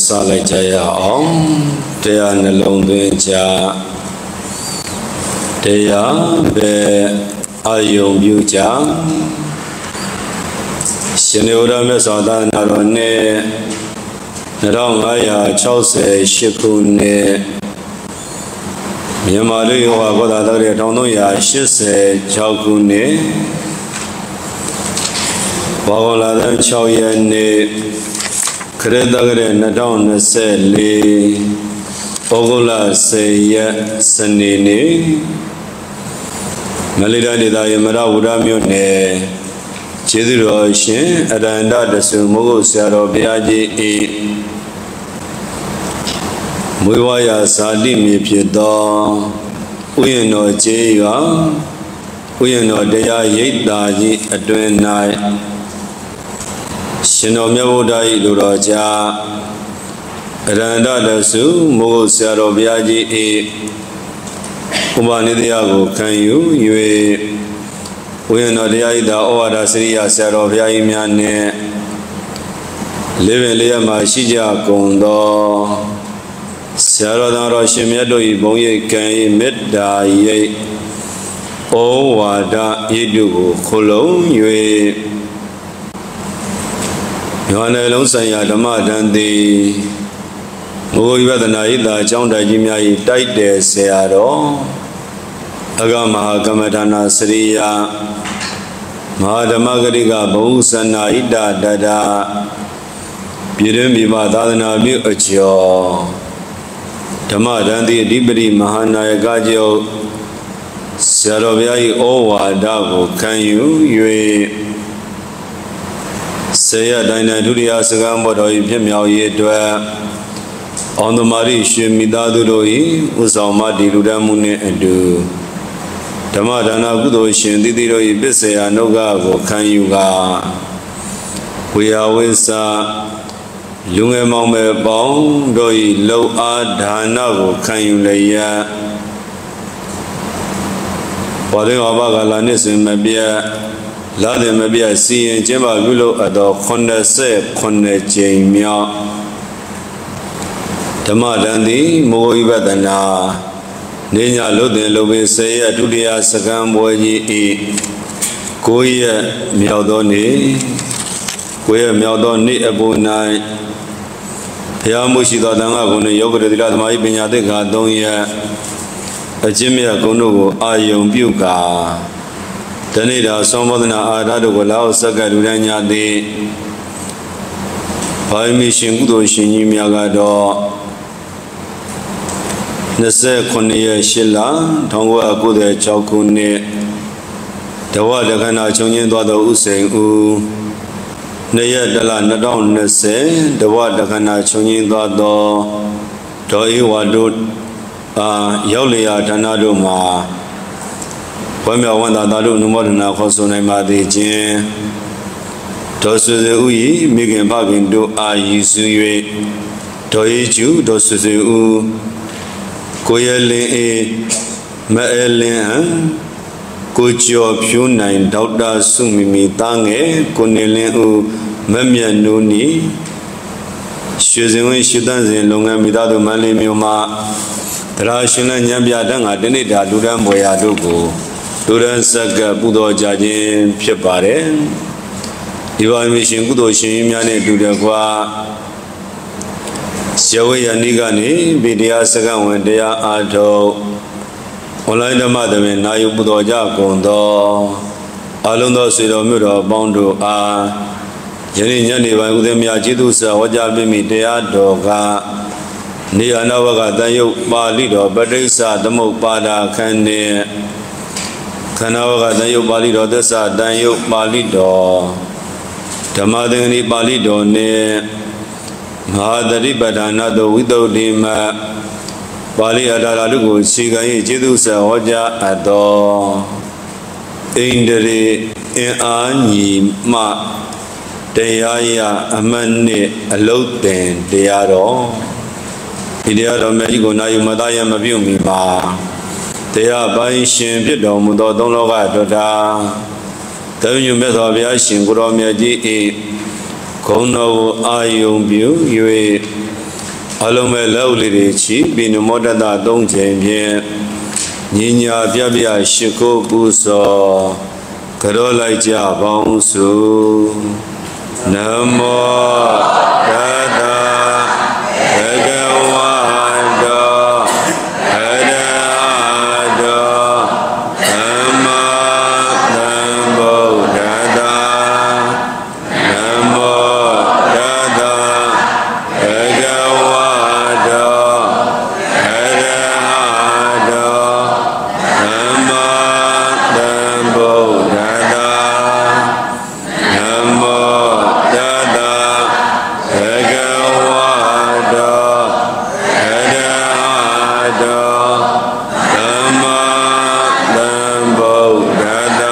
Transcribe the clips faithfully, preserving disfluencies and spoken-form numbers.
sa lại chạy ống để anh lòng tuyên cha để về ai dùng biểu cha xin yêu ra mấy sao ta nào rồi nè nào ai à cháu sẽ ship cùng nè nhưng mà đây hoa có ta đây trong đó ya ship sẽ cháu cùng nè hoa có là đang cháu yên nè kể ta cái này nào nó sẽ li hoa là sẽ ya sinh nè mà lấy ra đi ta mà ra u ra miêu nè chế độ rồi xin ở đây đã được sự mô sẽ rồi bây giờ mỗi vài giờ sáng đi miệt phía đó uyên nói chế ga uyên nói để ya yết ta gì ở đây này xin ông nhà bố đại đồ đó cha ở đây đã được sự mô sẽ rồi bây giờ ông bà này có khăn yu yu uyên nói để ya đã ở đây xử lý sẽ rồi bây giờ miền này lấy về mà xí gia công đó sẽ rồi đang rồi xem nhà đôi bông ye cái mệt đại ye ô và đã ye đủ khổ lâu ye nhà này lâu say ya đam đan đi ngồi về tận này ta trong đại chim nhảy đại để sẽ đó agama kamadana sriya mahadamagarika bhusana ida dada pirim vivadana bi acho Dhamma Danti Adipati Mahanayaka Jo Sarovyayi Ovada Ko Kanyu Yue Saya Daina Duriya Sakam Bodoi Pyamyao Ye Twa Ondamari Shimida Duroi Usama Diruda Mune Adu Dhamma Dana Kudo Shin Didiroi Bisaya Noga Ko Kanyu Ga Kuya Wesa Lunge Maume Bong Doi Lo Adhana Ko Kanyu Leya Pade Abaga Lani Simabia Lade Mabia Si and Jemba Gulo Ado Konda Se Konda Jamia Tamadandi Mo Ibadana Nina Lode Lobe Saya Tudia Sakam Boyi E Koya Miaudoni Koya Miaudoni Abunai Yamushida Danga Gunu Yoga Mai Binyadeka Donya Ajimia Gunu Ayum Buka Danida Somadana Adadu Lao Saka Duranya de Paimi Shingudo Shinimiagado Nase Konia Shilla Tongwa Kude Chokune Tawa Dakana Chonyin Dwada Usain U Naya Dala Nadon Nase, the water Dakana Chongin Dado, Doi Wadut, Yolia Tanado Ma, Pamia Wanda Dadu Numodana Kosone Madi Jin, Dosu the Ui, Migan Bagin do A Yusue, Doi Ju, Dosu the U, Koyale Maelin, Kujo Puna, Dauda Sumimi Tange, Kunele U, Mamia Nuni, Shuzin Shudan in Longamidado Mali Muma, Trashina Yambia Danga, Denida, Dudan Boyadugo, Dudan Saga Budo Jajin, Piapare, Ivan Mission Gudo Shimiane Dudaqua, Shawaya Nigani, Vidia Sagan when they are Ato. Online the mother in Nayu Budo Jacondo Alundo Sido Muro Bondo A Jenny Jenny Vangudemia Jidusa Wajabimi Dea Doga Nia Navaga Dayo Balido Badesa Damo Pada Kane Kanavaga Dayo Balido Desa Dayo Balido Tamadani Balido Ne Mahadari Badanado Widow Lima Bali Adalago, Sigai, Jedusa, Waja, Ado Indere, Ani, Ma, Deaya, Amane, Aloten, Deado Ideado Medico, Nayu Madaya Mabumi, Ma, Dea Bai Shin, Pido, Mudo, Don Loga, Doda, Then you met of Yashin, Guromia Di, Kono, Ayum, You, အလုံးမဲ့လောက်လေးတွေချီပြီးနမောတတသုံးချိန်ဖြင့်ညီညာပြပြရှိခိုးပူဇော်ကြောလိုက်ကြပေါင်းစုနမောတတဘဂဝတောအရဟတောသမ္မာသမ္ဗုဒ္ဓတ္တနမောတတဘဂဝတောအရဟတောသမ္မာသမ္ဗုဒ္ဓတ္တနမောတတဘဂဝတောအရဟတောသမ္မာသမ္ဗုဒ္ဓတ္တ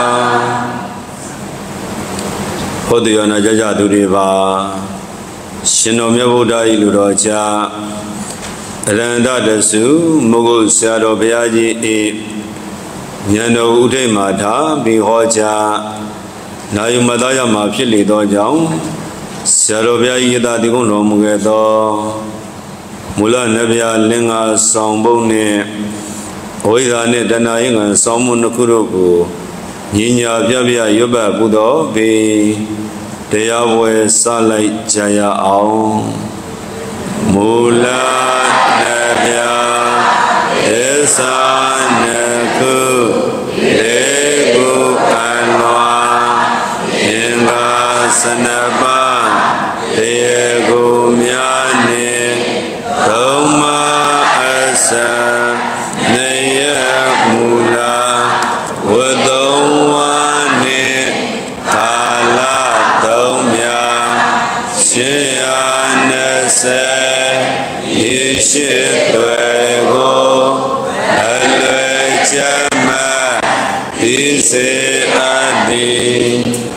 ဟောတိယနာကြကြသူတွေပါရှင်တော်မြတ်ဗုဒ္ဓ၏လူတော်ကြားအရဟံတစုမုဂုဆရာတော်ဘုရားကြီး၏ဉာဏ်တော်ဥထိတ်မှာထားပြီးဟောကြားနာယုမသားရမှာဖြစ်လေသောကြောင့်ဆရာတော်ဘုရား၏ယတတိကုံတော်မူခဲ့သောမူလနဗျာလင်္ကာဆောင်ဘုံနှင့်ဝိဇာနှင့်တဏှာယင်္ဂံဆောင်မှုနှစ်ခုတို့ကိုညီညာပြပြရွတ်ပတ်ပူသောပေတရားပွဲစလိုက်ကြရအောင်မူလနဗျာသစ္စာနှစ်ခုလေးခုအလွာအင်္ဂါစနပါတရားကိုများနှင့်သုံးမအစနေယမူလဝတ္တဝါနှင့်ကာလသုံးမြရှေးရနှစ်ဆယ်ရေရှိတွေကိုအလွယ်ချမ်းဒီစေအပ်သည်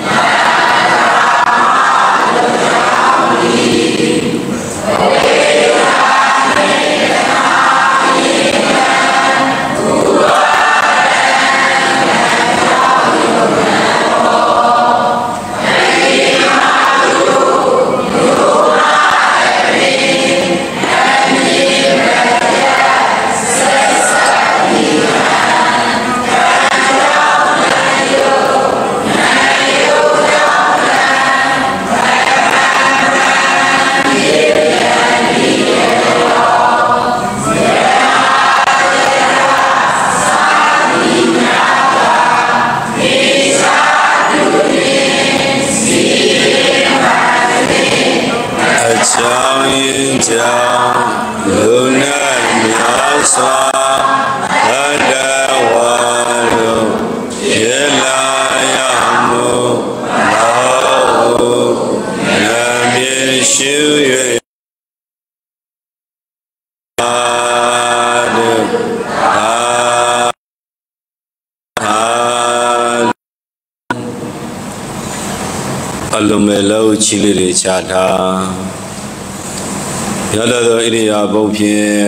အလုံးမဲ့လောက်ချီလေးတွေချတာရလာသောဣရိယာပုဖြင့်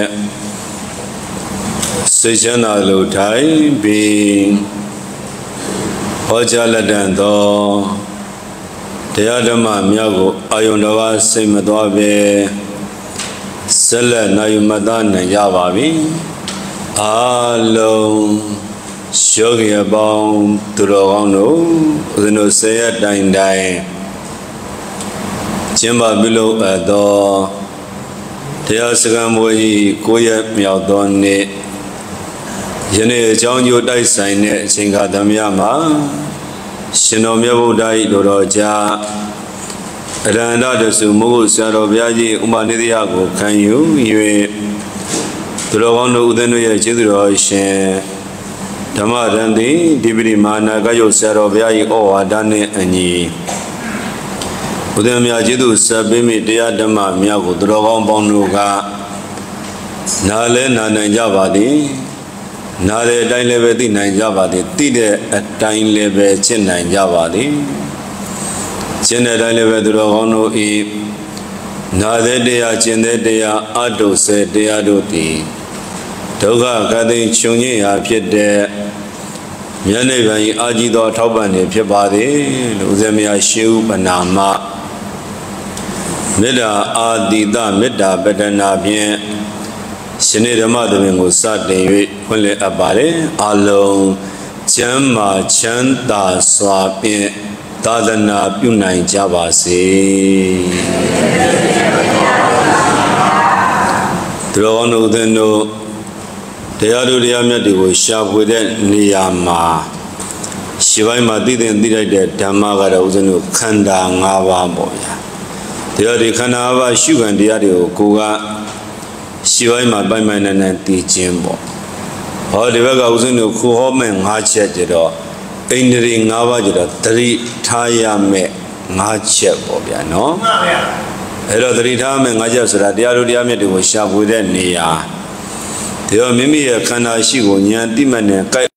စိတ်ချမ်းသာလို့ထိုင်ပြီးဟောကြားလက်တန်သောတရားဓမ္မများကိုအာယုန်တော်ကစိတ်မသွားပဲဆက်လက်နိုင်မသားနိုင်ကြပါပြီအာလုံးယောဂီအပေါင်းသူတော်ကောင်းတို့ဦးဇင်းတို့ဆယ်ရက်တိုင်တိုင်ကျင်းပပြုလုပ်အပ်သောတရားစခန်းဘွယ်ကြီးကိုရက်မြောက်သောနေ့ယနေ့အကြောင်းကျိုးတိုက်ဆိုင်တဲ့အချိန်ခါသမယမှာရှင်တော်မြတ်ဗုဒ္ဓ၏တော်တော်ကြားအရဟံတစုမုဂုဆရာတော်ဘုရားကြီးဥပနိဒေယကိုခံယူ၍သူတော်ကောင်းတို့ဦးဇင်းတို့ရဲ့ကျေးဇူးတော်ရှင်ဓမ္မရန်တိဒီပရိမာနာကယုဆရာတော်ဘုရား၏ဩဝါဒနှင့်အညီဘုရားမြတ်ကျေးဇူးဆက်ပေးမိတရားဓမ္မများကိုသူတော်ကောင်းပေါင်းတို့ကနားလဲနာနိုင်ကြပါသည်နားတဲ့အတိုင်းလည်းပဲသိနိုင်ကြပါသည်သိတဲ့အတိုင်းလည်းပဲကျင့်နိုင်ကြပါသည်ကျင့်တဲ့အတိုင်းလည်းပဲသူတော်ကောင်းတို့ဤနာတဲ့တရားကျင့်တဲ့တရားအတုစေတရားတို့သည်ဒုက္ခကတိချုပ်ငြိရာဖြစ်တဲ့မြတ်နိဗ္ဗာန်၏အာကြီးသောထောက်ပံ့နေဖြစ်ပါသည်လို့ဦးဇင်းမြတ်ရှေးဥပနာမ Meda Adida Meda Bedana Bien Shinedama the Mingo Sade Pule Abare Alone Chama Chanta Swapin Tadana Punai Javasi Trono the no Teadu Yamadi was sharp with it Niyama Shivai didn't did Tamagara Uzenu Kanda Ngava Boya. The other Kanava Sugar and the other Kuga Shivai by my name and Jimbo. Or the Vega Uzenu Kuhomen Hachet or Indri Ngava three Taya me Hachet Bobia, no? Hello, three time and I just read the other Yamadi was sharp with it Nia. The Mimi Kana Shigo Nyan Diman and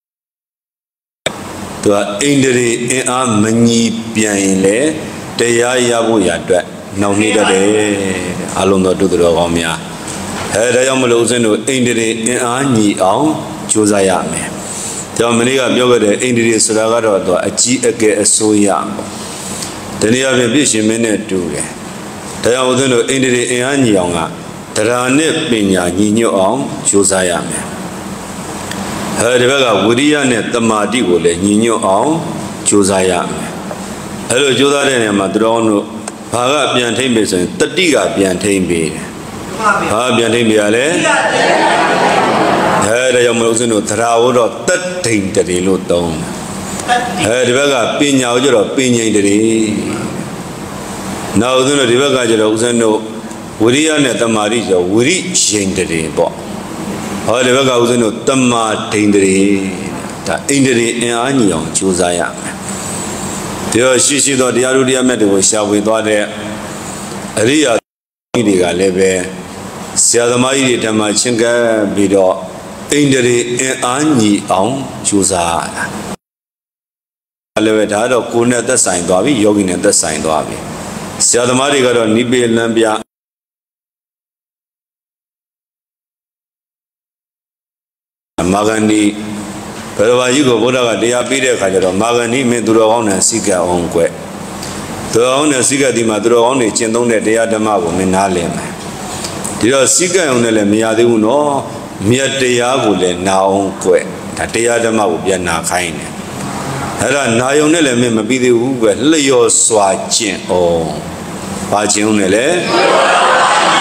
to a Indri in a many pianle, Teyabu Yadra, no neither day, Alonso to the Romia. Had I am losing to Indri in Ani on Josayame. The America Yoga the Indri Sragado to a G again so young. The near vision minute to it. They are within the Indri in Ani Yonga, Terane Pina Nino on Josayame. Heard the Woodian at the Madigole, Nino on Josiah. Hello, Jodan and Madrono, Paga Piantamis and Tatiga Piantambi. Ah, Piantambiale? Heard a Mosino Trao or thirteen to the Luton. Heard the Vega Pina or Pina in the now the Vega Joseno, Woodian at the Marijo, Woody Shane the day. All the Vega was no Tama Tindri, the Indri and Anion, Josiah. The Shishi or the Arudia Medical shall we thought there. Ria Idiga Leve, Siadamai Tamachinga Bido, Indri and Ani on Josiah. Levetado Kuna the sign Davi, Yogin at the sign Davi. Siadamari got on Nibi Lambia. Magani, Perva you go Bodaga, they are Peter Kajaro, Magani, Meduro on and Sika on Que. The owner Sika di Maduro only Chendone de Adamago, Menalem. The Sika on the Mia de Uno, Mia de Yagule, now on Que, that de Adamago, Biana Kaine. Hera Nayonele may be the Uber, Leo Swatchin, oh, Pachinele.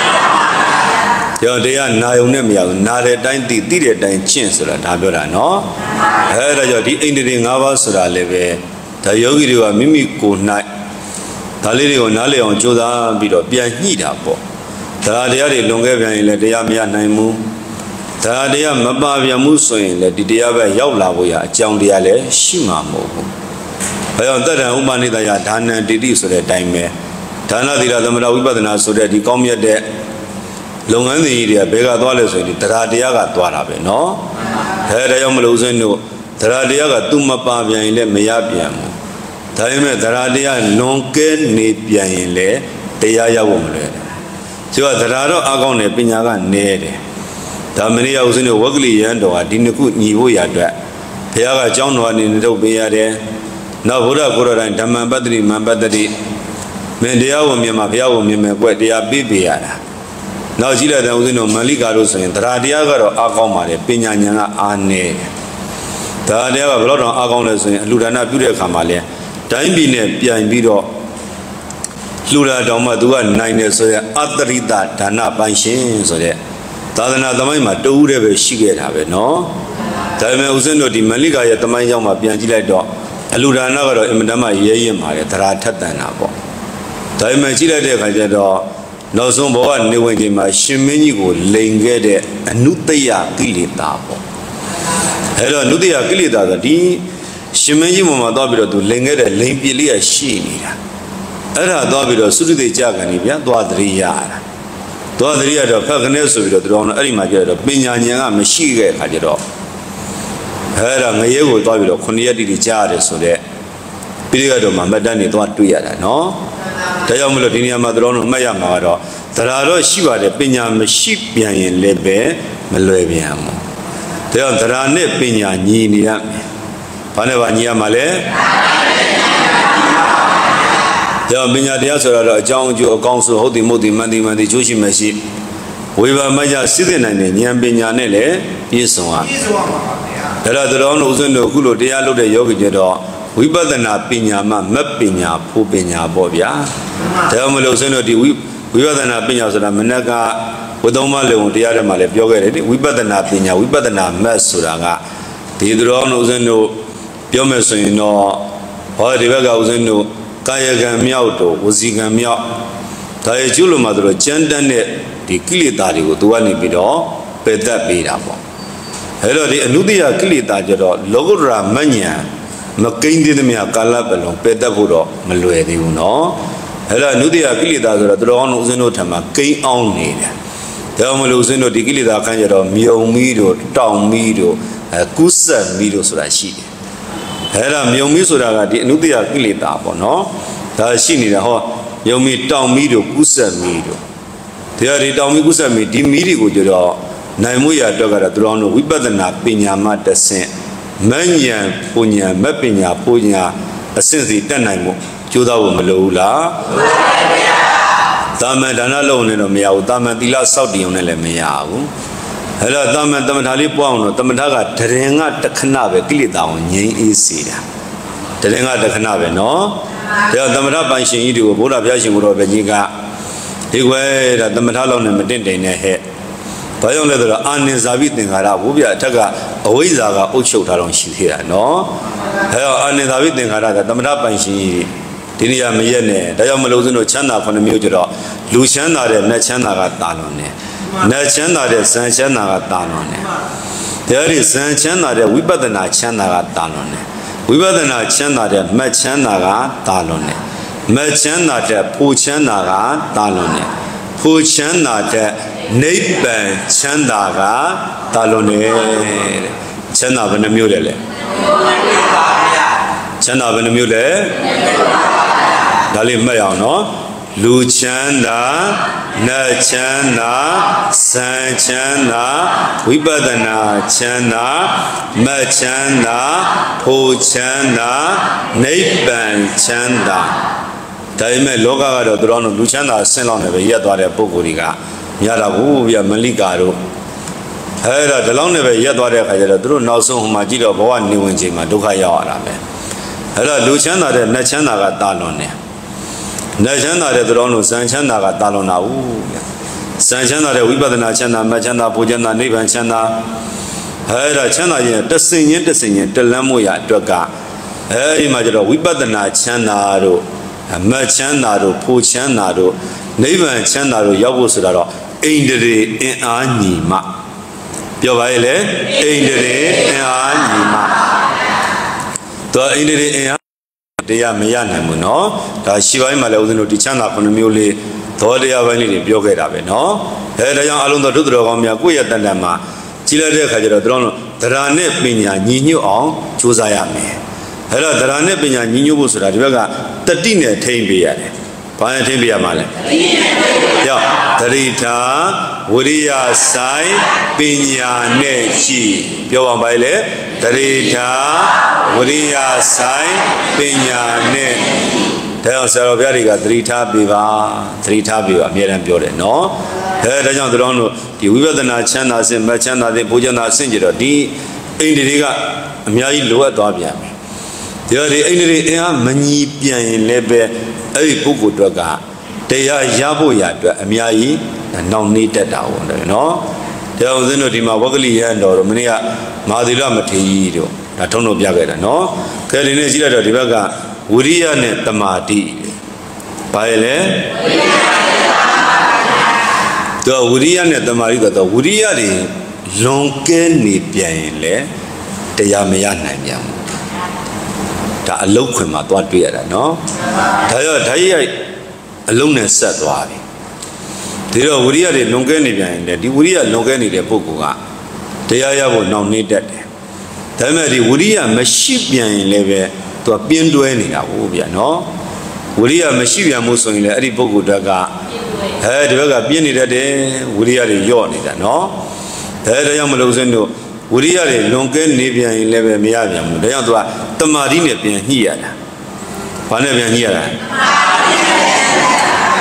They are Naonemia, not a dainty, did a chance or a tabula, no? Heard a yodi ending hours or a leve. The yogi are mimico night. Talio Nale on Joda Bido, Bianida. The Adia Longavian, let the Yamia Naimu. The Adia Mabavia Musoin, let the Diaba Yaulavoya, John Diale, Shima Mogo. I on that Umanida Dana did this at a time. Tana the Adamada Ubadana so that he come here there. Long and the area, Bega dollars in the Taradiaga Tuarabe, no? Had I am losing no Taradiaga Tuma Pavia in Le Meyapiam. Time Taradia Nonke Nepia in Le, Teaya Woman. So Tarado Agone Pinaga Nede. Tamania was in a wugly yendo, I didn't put Nivoya. Piaga John one in the Beade. Now Buddha Buddha and Tamabadri Mambadri. Mendia Mima Piao Mima, where they are Bibiana. Now, Zilla, there was no Malikaros and Radiaga or Agomare, Pinana Ane. Tadiaga brought on Agonas and Ludana Buddha Kamale. Time being Pian Bido Luda Domadua, nine years, so Atrida, Tana Panshin, so that Tadana Damima, do ever she get have it, no? Time I was in the Malika at the Mayama Piangila dog, Ludana or Imdama Yayama, Taratanabo. Time I see that I did. No some boy knew when my Shiminigo Lingede and Nutia Gilitabo. Hello, Nutia Gilita, the Shiminimo Dobito to Lingede Limpilia Shini. Era Dobito, Sudi Jaganibia, Duadria. Duadria, the Paganeso, the Don Arimaja, Binyanga, Meshiga, Hajado. Era Mayo Dobito, Conia di Jade, so that Piriado Mamadani, Duatuya, no? Tayamulo Dinia Madrono Mayamaro, Tararo Shiva, the Pinyam Shipian in Lebe, Meloviamo. They are Tarane Pinya Ninia Panavania Male ကြောင့်ပညာတရားဆိုတာတော့အကြောင်းအကျိုးအကောင်းဆုံးဟုတ်တယ်မဟုတ်တယ်မှန်တယ်မှန်တယ်ကျိုးရှိမရှိဝိပါမယစစ်တဲ့နိုင်တဲ့ဉာဏ်ပညာနဲ့လည်းပြည့်စုံရပြည့်စုံပါပါဗျာအဲ့တော့တော်တော်ဦးဇင်းတို့အခုလိုတရားလုပ်တဲ့ယောဂီတွေတော့ဝိပဿနာပညာမှမက်ပညာဖို့ပညာပေါ့ဗျာဒါကြောင့်မလို့ဦးဇင်းတို့ဒီဝိဝိပဿနာပညာဆိုတာမနက်ကဘုသုံးပါးလုံးတရားထဲမှာလည်းပြောခဲ့တယ်ဒီဝိပဿနာပညာဝိပဿနာမက်ဆိုတာကဒီတော်ဦးဇင်းတို့ပြောမယ်ဆိုရင်တော့ဟောဒီဘက်ကဦးဇင်းတို့ကာယကံမြောက်တော့ဝစီကံမြောက်ဒါရဲ့ကျุလို့မှဆိုတော့ကြမ်းတမ်းတဲ့ဒီကိလေသာတွေကိုသူကနေပြီးတော့ပယ်တတ်ပေးတာပေါ့အဲတော့ဒီအနုတ္တိယကိလေသာကြတော့လောကုတ္တရာမဉ္ဇဉ်မကိန်းသေးသမျှကာလပတ်လုံးပယ်တတ်ဖို့တော့မလွယ်သေးဘူးเนาะအဲတော့အနုတ္တိယကိလေသာဆိုတော့တော်အောင်ဦးဇင်းတို့ထံမှာကိန်းအောင်နေတယ်ဒါမှမဟုတ်ဦးဇင်းတို့ဒီကိလေသာခန်းကြတော့မြုံမီးတို့တောင်မီးတို့အဲကုဆက်မီးတို့ဆိုတာရှိတယ်အဲ့ဒါမြုံမီးဆိုတာကဒီအနုတ္တိယကိလေသာပေါ့နော်ဒါရှိနေတာဟောမြုံမီးတောင်မီးတို့ကုဆက်မီးတို့တရားဒီတောင်မီးကုဆက်မီးဒီမီးတွေကိုကြတော့နိုင်မှုရအတွက်ကတော့သူတော်တို့ဝိပဿနာပညာမှတဆင့်မဉ္ဇဉ်ပူညာမပညာပူညာအဆင့်စီတက်နိုင်မှုကြိုးစားဖို့မလိုဘူးလားမလိုပါဘူးဗျာတာမန်ဒါနလုံးနဲ့တော့မရဘူးတာမန်သီလစောင့်တည်ုံနဲ့လည်းမရဘူးအဲ့တော့တာမန်တမထာလေးပွားအောင်တော့တမထာကတရင်ကတခဏပဲကိလေသာကိုငြိမ်းအေးစေတာတရင်ကတခဏပဲနော်ဒါတမထာပိုင်ရှင်ကြီးတွေကိုဘုရားဘုရားရှင်ကိုတော့ပဲကြီးကဒီကွယ်ဒါတမထာလောက်နဲ့မတင့်တိန်နဲ့ဟဲ့ဘာကြောင့်လဲဆိုတော့အာနိဇာပိသင်္ခါရဘုရားအထက်ကအဝိဇ္ဇာကအုပ်ချုပ်ထားတော့ရှိသေးတာနော်အဲတော့အာနိဇာပိသင်္ခါရကတမထာပိုင်ရှင်ကြီးဒီနေရာမရက်နဲ့ဒါကြောင့်မလို့စင်းတို့ချမ်းသာခုနှစ်မျိုးကြတော့လူချမ်းသာတဲ့နတ်ချမ်းသာကတာလွန်တယ်နတ်ချမ်းသာတဲ့ဇန်ချမ်းသာကတာလွန်တယ်တရားဒီဇန်ချမ်းသာတဲ့ဝိပဿနာချမ်းသာကတာလွန်တယ်ဝိပဿနာချမ်းသာတဲ့မတ်ချမ်းသာကတာလွန်တယ်မတ်ချမ်းသာတဲ့ဖူချမ်းသာကတာလွန်တယ်ဖူချမ်းသာတဲ့နိဗ္ဗာန်ချမ်းသာကတာလွန်တယ်ချမ်းသာဘယ်နှမျိုးလဲလဲချမ်းသာဘယ်နှမျိုးလဲဒါလေးမှတ်ရအောင်နော်လူချမ်းသာနတ်ချမ်းသာဇန်ချမ်းသာဝိပဿနာချမ်းသာမတ်ချမ်းသာဖို့ချမ်းသာနိဗ္ဗာန်ချမ်းသာဒါပေမဲ့လောကကတော့သူတို့လူချမ်းသာဆင်းလောက်နေပဲရက်သွားတဲ့ပုဂ္ဂိုလ်တွေကများတာဘူးဗျမလိကာတို့အဲ့ဒါဒီလောက်နဲ့ပဲရက်သွားတဲ့အခါကျတော့သူတို့နောက်ဆုံးဟိုမှာကြည့်တော့ဘဝနေဝင်ချိန်မှာဒုက္ခရောက်ရတာပဲအဲ့တော့လူချမ်းသာတဲ့နတ်ချမ်းသာကတာလွန်တယ်နတ်ချမ်းသာတဲ့သူတော်တို့ဇန်ချမ်းသာကတာလွန်တာဘူးဇန်ချမ်းသာတဲ့ဝိပဿနာချမ်းသာမတ်ချမ်းသာဘုချမ်းသာနိဗ္ဗာန်ချမ်းသာအဲ့ဒါချမ်းသာခြင်းတဆင်ချင်းတဆင်ချင်းတလန်းမို့ရအတွက်ကအဲ့ဒီမှာကျတော့ဝိပဿနာချမ်းသာတို့မတ်ချမ်းသာတို့ဘုချမ်းသာတို့နိဗ္ဗာန်ချမ်းသာတို့ရောက်ဖို့ဆိုတာတော့အိန္ဒြေအင်အားညီမှပြောပါရဲ့လေအိန္ဒြေအင်အားညီမှတော့အိန္ဒြေအင်အားတရားမရနိုင်ဘူးเนาะဒါရှိပိုင်းမှာလည်းဦးဇင်းတို့ဒီချမ်းသာခုနှစ်မျိုးလေးသောတရားပိုင်းလေးတွေပြောခဲ့တာပဲเนาะအဲဒါကြောင့်အလုံးသောဒုတော်ကောင်းများကိုယ့်ရဲ့တန်တန်မှာကြီးလိုက်တဲ့အခါကျတော့တို့တို့တရားနဲ့ပညာညီညွတ်အောင်ကြိုးစားရမယ်အဲတော့တရားနဲ့ပညာညီညွတ်ဖို့ဆိုတာဒီဘက်ကတတိနဲ့ထိမ့်ပေးရတယ်ဘာနဲ့ထိမ့်ပေးရမှာလဲကြောက်သတိထားဝိရိယဆိုင်ပညာနဲ့ရှိပြောပါပါလေသတိထားဝိရိယဆိုင်ပညာနဲ့ဒါကြောင့်ဆရာတော်ဘုရားတွေကသတိထားပေးပါသတိထားပေးပါအမြဲတမ်းပြောတယ်နော်အဲဒါကြောင့်တို့တို့ဒီဝိပဿနာချမ်းသာစဉ်မချမ်းသာတဲ့ဘုရားနာအဆင့်ကြတော့ဒီအိန္ဒြေတွေကအများကြီးလိုအပ်သွားပြန်ပြီဒီတော့ဒီအိန္ဒြေအင်အားမညီပြန်ရင်လည်းပဲအဲ့ဒီပုဂ္ဂိုလ်တို့ကတရားရဖို့ရအတွက်အများကြီးနောက်နေတတ်တာဟုတ်တယ်နော်တရားဦးဇင်းတို့ဒီမှာဝဂ္ဂလိရဟန်းတော်တို့မနေ့ကမာသီလမထေရကြီးတို့ဒါထုံးလို့ပြခဲ့တာနော်ကဲဒီနေ့ကြည့်လိုက်တော့ဒီဘက်ကဝိရိယနဲ့တမာတိဘာလဲလဲတော့ဝိရိယနဲ့တမာတိတော့ဝိရိယတွေလွန်ကဲနေပြန်ရင်လေတရားမရနိုင်ပြန်ဘူးဒါအလုတ်ခွင်မှာသွားတွေ့ရတာနော်ဒါရောဓာတ်ရိုက်အလုံးနဲ့ဆက်သွားပြီဒီတော့ဝိရိယတွေလွန်ကဲနေပြန်ရင်လေဒီဝိရိယလွန်ကဲနေတဲ့ပုဂ္ဂိုလ်ကတရားရဖို့နှောင့်နှေးတတ်တယ်ဒါပေမဲ့ဒီဝိရိယမရှိပြန်ရင်လည်းပဲသူကပြင်းတွဲနေတာဟုတ်ဗျာနော်ဝိရိယမရှိပြန်မှုဆိုရင်လည်းအဲ့ဒီပုဂ္ဂိုလ်တွေကအဲဒီဘက်ကပြင်းနေတတ်တယ်ဝိရိယတွေညော့နေတာနော်အဲဒါကြောင့်မလို့စင်းတို့ဝိရိယတွေလွန်ကဲနေပြန်ရင်လည်းပဲမရပြန်ဘူးဒါကြောင့်သူကတမာတိနဲ့ပြန်ညှိရတာဘာနဲ့ပြန်ညှိရတာ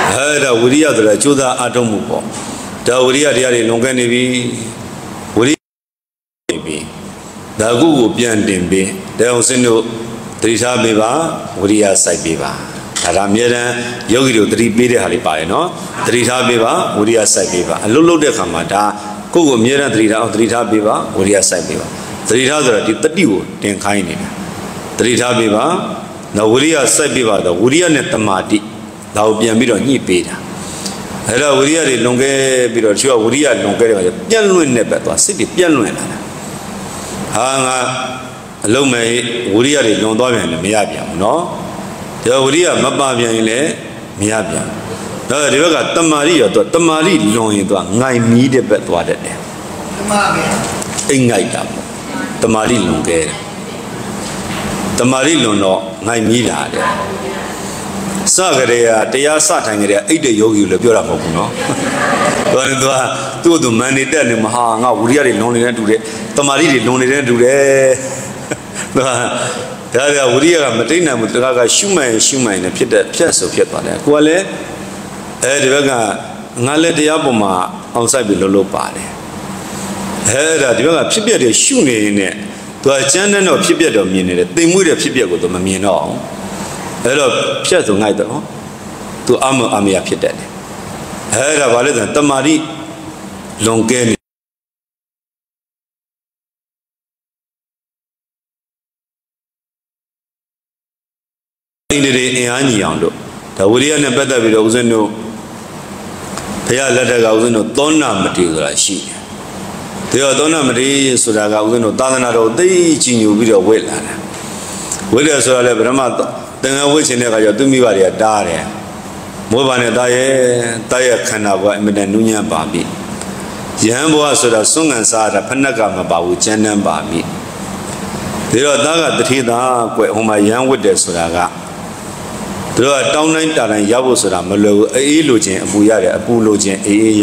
အဲဒါဝိရိယဆိုတာကျိုးသားအထုံးမှုပေါ့ဒါဝိရိယတရားတွေလွန်ကဲနေပြီဝိရိယနေပြီဒါကုကိုပြန်တင်ပြီးတဲအောင်စင်းတို့တတိထားပေးပါဝိရိယစိုက်ပေးပါဒါဒါအမြဲတမ်းယောဂီတို့တတိပေးတဲ့ဟာလေးပါတယ်နော်တတိထားပေးပါဝိရိယစိုက်ပေးပါအလုံးလုံးတဲ့ခါမှာဒါကိုကိုအမြဲတမ်းတတိထားအောင်တတိထားပေးပါဝိရိယစိုက်ပေးပါတတိထားဆိုတာဒီတတိကိုတင်ခိုင်းနေတာတတိထားပေးပါနော်ဝိရိယစိုက်ပေးပါတော့ဝိရိယနဲ့တမာတိဒါကိုပြန်ပြီးတော့ညှိပေးတာအဲ့တော့ဝိရိယတွေလွန်ခဲ့ပြီးတော့သူကဝိရိယလွန်ခဲ့တဲ့ခါကျပြန့်လွင့်နေပဲသွားစိတ်တွေပြန့်လွင့်လာတာဟာငါအလုံးမဲ့ဝိရိယတွေလွန်သွားပြန်တယ်မရပြန်ဘူးနော်ဒါဝိရိယမပါပြန်ရင်လည်းမရပြန်ဘူးဒါဒီဘက်ကတမာရိရောတော့တမာရိလွန်ရင်သွားငိုင်မီးတဲ့ဘက်သွားတတ်တယ်တမာပဲအိမ်ငိုက်တာပေါ့တမာရိလွန်ခဲ့တယ်တမာရိလွန်တော့ငိုင်မီးလာတယ်စကြတဲ့တရားစထိုင်ကြတဲ့အိတ်တဲ့ယောဂီကိုလည်းပြောတာမဟုတ်ဘူးနော်ဘာလို့သူကသူ့သူမန်နေတက်နေမဟာငါဝိရိယတွေလွန်နေတဲ့တူတယ်တမာရိတွေလွန်နေတဲ့တူတယ်သူကဒါကဝိရိယကမတိတ်နိုင်ဘူးတခါကရှုမှန်ရှုမှန်နဲ့ဖြစ်တဲ့ဖြတ်ဆိုဖြစ်သွားတယ်ကိုကလည်းအဲဒီဘက်ကငါလည်းတရားပေါ်မှာအောင်ဆိုင်ပြီးလှုပ်လှုပ်ပါတယ်အဲဒါဒီဘက်ကဖြစ်ပြတဲ့ရှုနေနေသူကကျမ်းတဲ့တော့ဖြစ်ပြတော့မြင်နေတယ်သိမ်မွေးတဲ့ဖြစ်ပြကိုသူမမြင်တော့အောင်အဲ့တော့ဖြတ်ဆိုငိုက်တော့သူအမအမရဖြစ်တတ်တယ်အဲ့ဒါဘာလဲဆိုတမာတိလွန်ကဲနေအင်းတွေအင်အားညီအောင်လို့ဒါဝိရိယနဲ့ပတ်သက်ပြီးတော့ဦးဇင်းတို့ဘုရားလက်ထက်ကဦးဇင်းတို့သောဏမတိဆိုတာရှိတယ်ဒါတော့သောဏမတိဆိုတာကဦးဇင်းတို့သာသနာတော်သိကြီးညိုပြီးတော့ဝိလာတာဝိရဆိုတာလည်းဗြဟ္မတန်ခါဝိရှင်တဲ့အခါကျသူမိဘတွေကတားတယ်မိုးပါနဲ့တားရဲ့တားရဲ့ခန္ဓာကအမြဲတမ်းနူးညံ့ပါပြီယဟန်ဘဝဆိုတာစွန့်ငံစားတာဖက်နှက်ကမပါဘူးကျမ်းတမ်းပါပြီဒါတော့သားကတတိသားကွဟိုမှာယဟန်ဝတ်တယ်ဆိုတာကသူတို့ကတောင်းတိုင်းတာတိုင်းရောက်ဖို့ဆိုတာမလွယ်ဘူးအေးလိုခြင်းအပူရတယ်အပူလိုခြင်းအေးအေး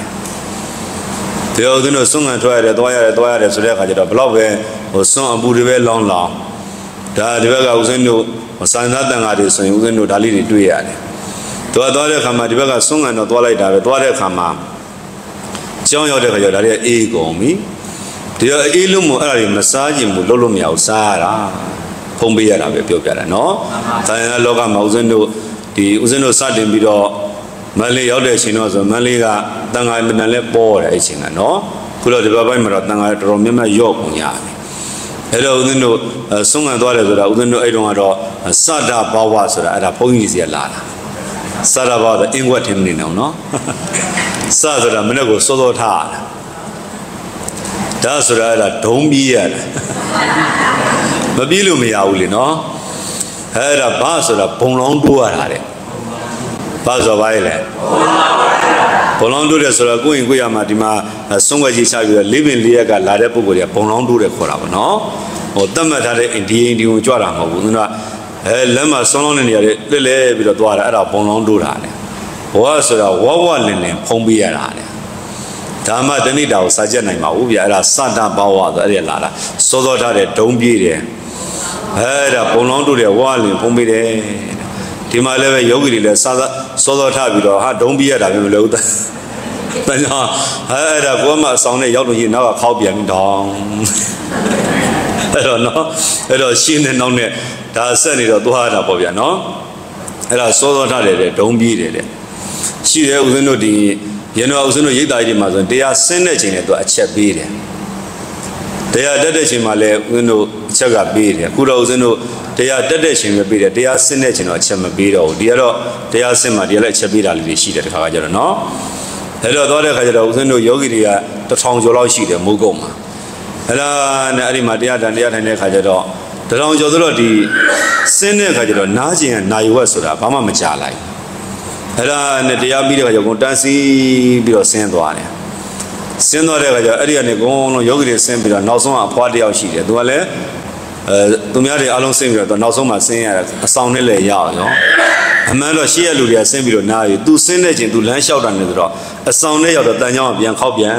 ရတယ်ဒါတော့သူတို့စွန့်ငံထွက်ရတယ်သွားရတယ်သွားရတယ်ဆိုတဲ့အခါကျတော့ဘလောက်ပဲဟိုစွန့်အပူတွေပဲလောင်းလောင်းဒါဒီဘက်ကဦးဇင်းတို့စံသားတန်ဃာတွေဆိုရင်ဦးဇင်းတို့ဒါလေးတွေတွေ့ရတယ်သူကသွားတဲ့အခါမှာဒီဘက်ကစွန့်ငံတော့သွားလိုက်တာပဲသွားတဲ့အခါမှာကြောင်းရောက်တဲ့အခါကျတော့ဒါတွေကအေးကုန်ပြီဒီတော့အေးလို့မို့အဲ့ဒါတွေမစားခြင်းဘူးလုံးလုံးမရဘူးစားရတာဖုံးပေးရတာပဲပြောပြတာနော်။ဒါရင်လောကမှာဦးဇင်းတို့ဒီဦးဇင်းတို့စတင်ပြီးတော့မန္တလေးရောက်တဲ့အချိန်တော့ဆိုမန္တလေးကတန်ဃာမဏ္ဍန်လဲပေါ်တယ်အဲ့ချိန်ကနော်။ခုတော့ဒီဘက်ပိုင်းမှာတော့တန်ဃာတော်တော်များများရော့ကုန်ကြပြီ။အဲ့တော့ဦးဇင်းတို့ဆုံးခံသွားတယ်ဆိုတာဦးဇင်းတို့အဲ့တုန်းကတော့စဒဘာဝဆိုတာအဲ့ဒါဘုန်းကြီးစီကလာတာ။စဒဘာဝအင်္ဂဝတ်ထင်းနေအောင်နော်။စဆိုတာမနေ့ကစောစောထားတာ။ဒါဆိုတာအဲ့ဒါဒုံပြီးရတယ်။မပြီးလို့မရဘူးလေနော်အဲ့ဒါဘာဆိုတာဘုံလောင်းတိုးရတာတဲ့ဘာဆိုပါလဲဘုံလောင်းတိုးတယ်ဆိုတော့ကိုရင်ကိုရမှာဒီမှာဆုံးွက်ကြီးချပြီးတော့လေးပင်လေးရက်ကလာတဲ့ပုံကိုယ်တွေကဘုံလောင်းတိုးတယ်ခေါ်တာပေါ့နော်ဟိုတတ်မှတ်ထားတဲ့ဒီအိမ်ဒီကိုကြွတာမဟုတ်ဘူးသူကအဲလက်မှာဆုံးလောင်းနေနေရတဲ့လှဲ့လဲပြီးတော့သွားတာအဲ့ဒါဘုံလောင်းတိုးတာလေဘဝဆိုတာဝဝလင်လင်ဖုံးပေးရတာလေဒါမှတဏိတာကိုစာချက်နိုင်ပါဘူးဗျအဲ့ဒါစတဘာဝဆိုအဲ့ဒါလာတာစောစောထားတဲ့ဒုံပြေးတယ်အဲ့ဒါဘုံလောင်းတို့တွေဝါလင်ဖုံးပေးတယ်ဒီမှာလည်းပဲယောဂီတွေလည်းစာစောစောထပြီးတော့ဟာဒုံပြီးရတာပဲမလို့ဒါကြောင့်အဲ့ဒါကိုမှအဆောင်နဲ့ရောက်လို့ရှိရင်နောက်ကခောက်ပြန်ပြီးတောင်းအဲ့တော့နော်အဲ့တော့ရှင်းတဲ့နောက်နဲ့ဒါဆက်နေတော့သွားတာပေါ့ဗျာနော်အဲ့ဒါစောစောထတယ်တဲ့ဒုံပြီးတယ်တဲ့ရှိတယ်ဦးဇင်းတို့ဒီရင်းတော့ဦးဇင်းတို့ရိတ်သားကြီးတွေမှာဆိုတရားဆင်းတဲ့ချိန်နဲ့သူအချက်ပေးတယ်တရားတက်တဲ့ချိန်မှာလည်းဦးဇင်းတို့အချက်ကပေးတယ်အခုတော့ဦးဇင်းတို့တရားတက်တဲ့ချိန်ပဲပေးတယ်တရားဆင်းတဲ့ချိန်တော့အချက်မပေးတော့ဘူးဒီကတော့တရားဆင်းမှာဒီလည်းအချက်ပေးတာလေးတွေရှိတယ်တခါကကြတော့နော်အဲ့တော့သွားတဲ့ခါကျတော့ဦးဇင်းတို့ယောဂီတွေကတစ်ထောင်ကျော်လောက်ရှိတယ်မိုးကုတ်မှာအဲ့ဒါနဲ့အဲ့ဒီမှာတရားတန်တရားထိုင်တဲ့ခါကျတော့တစ်ထောင်ကျော်ဆိုတော့ဒီဆင်းတဲ့ခါကျတော့နားကျင်ကနိုင်ဝက်ဆိုတာဘာမှမကြလိုက်အဲ့ဒါနဲ့တရားပြီးတဲ့ခါကျတော့တန်းစီပြီးတော့ဆင်းသွားတယ်ဆင်းသွားတဲ့ခါကျအဲ့ဒီကနေအကုန်လုံးယောဂီတွေဆင်းပြီးတော့နောက်ဆုံးအဖွားတယောက်ရှိတယ်သူကလည်းအဲသူများတွေအားလုံးဆင်းပြီးတော့နောက်ဆုံးမှဆင်းရတာအဆောင်နဲ့လည်းရအောင်နော်အမှန်တော့ရှေ့ရလူတွေကဆင်းပြီးတော့နားရီသူဆင်းတဲ့ချိန်သူလမ်းလျှောက်တာနေဆိုတော့အဆောင်နဲ့ရောက်တော့တန်ကြောင်ပြန်ခောက်ပြန်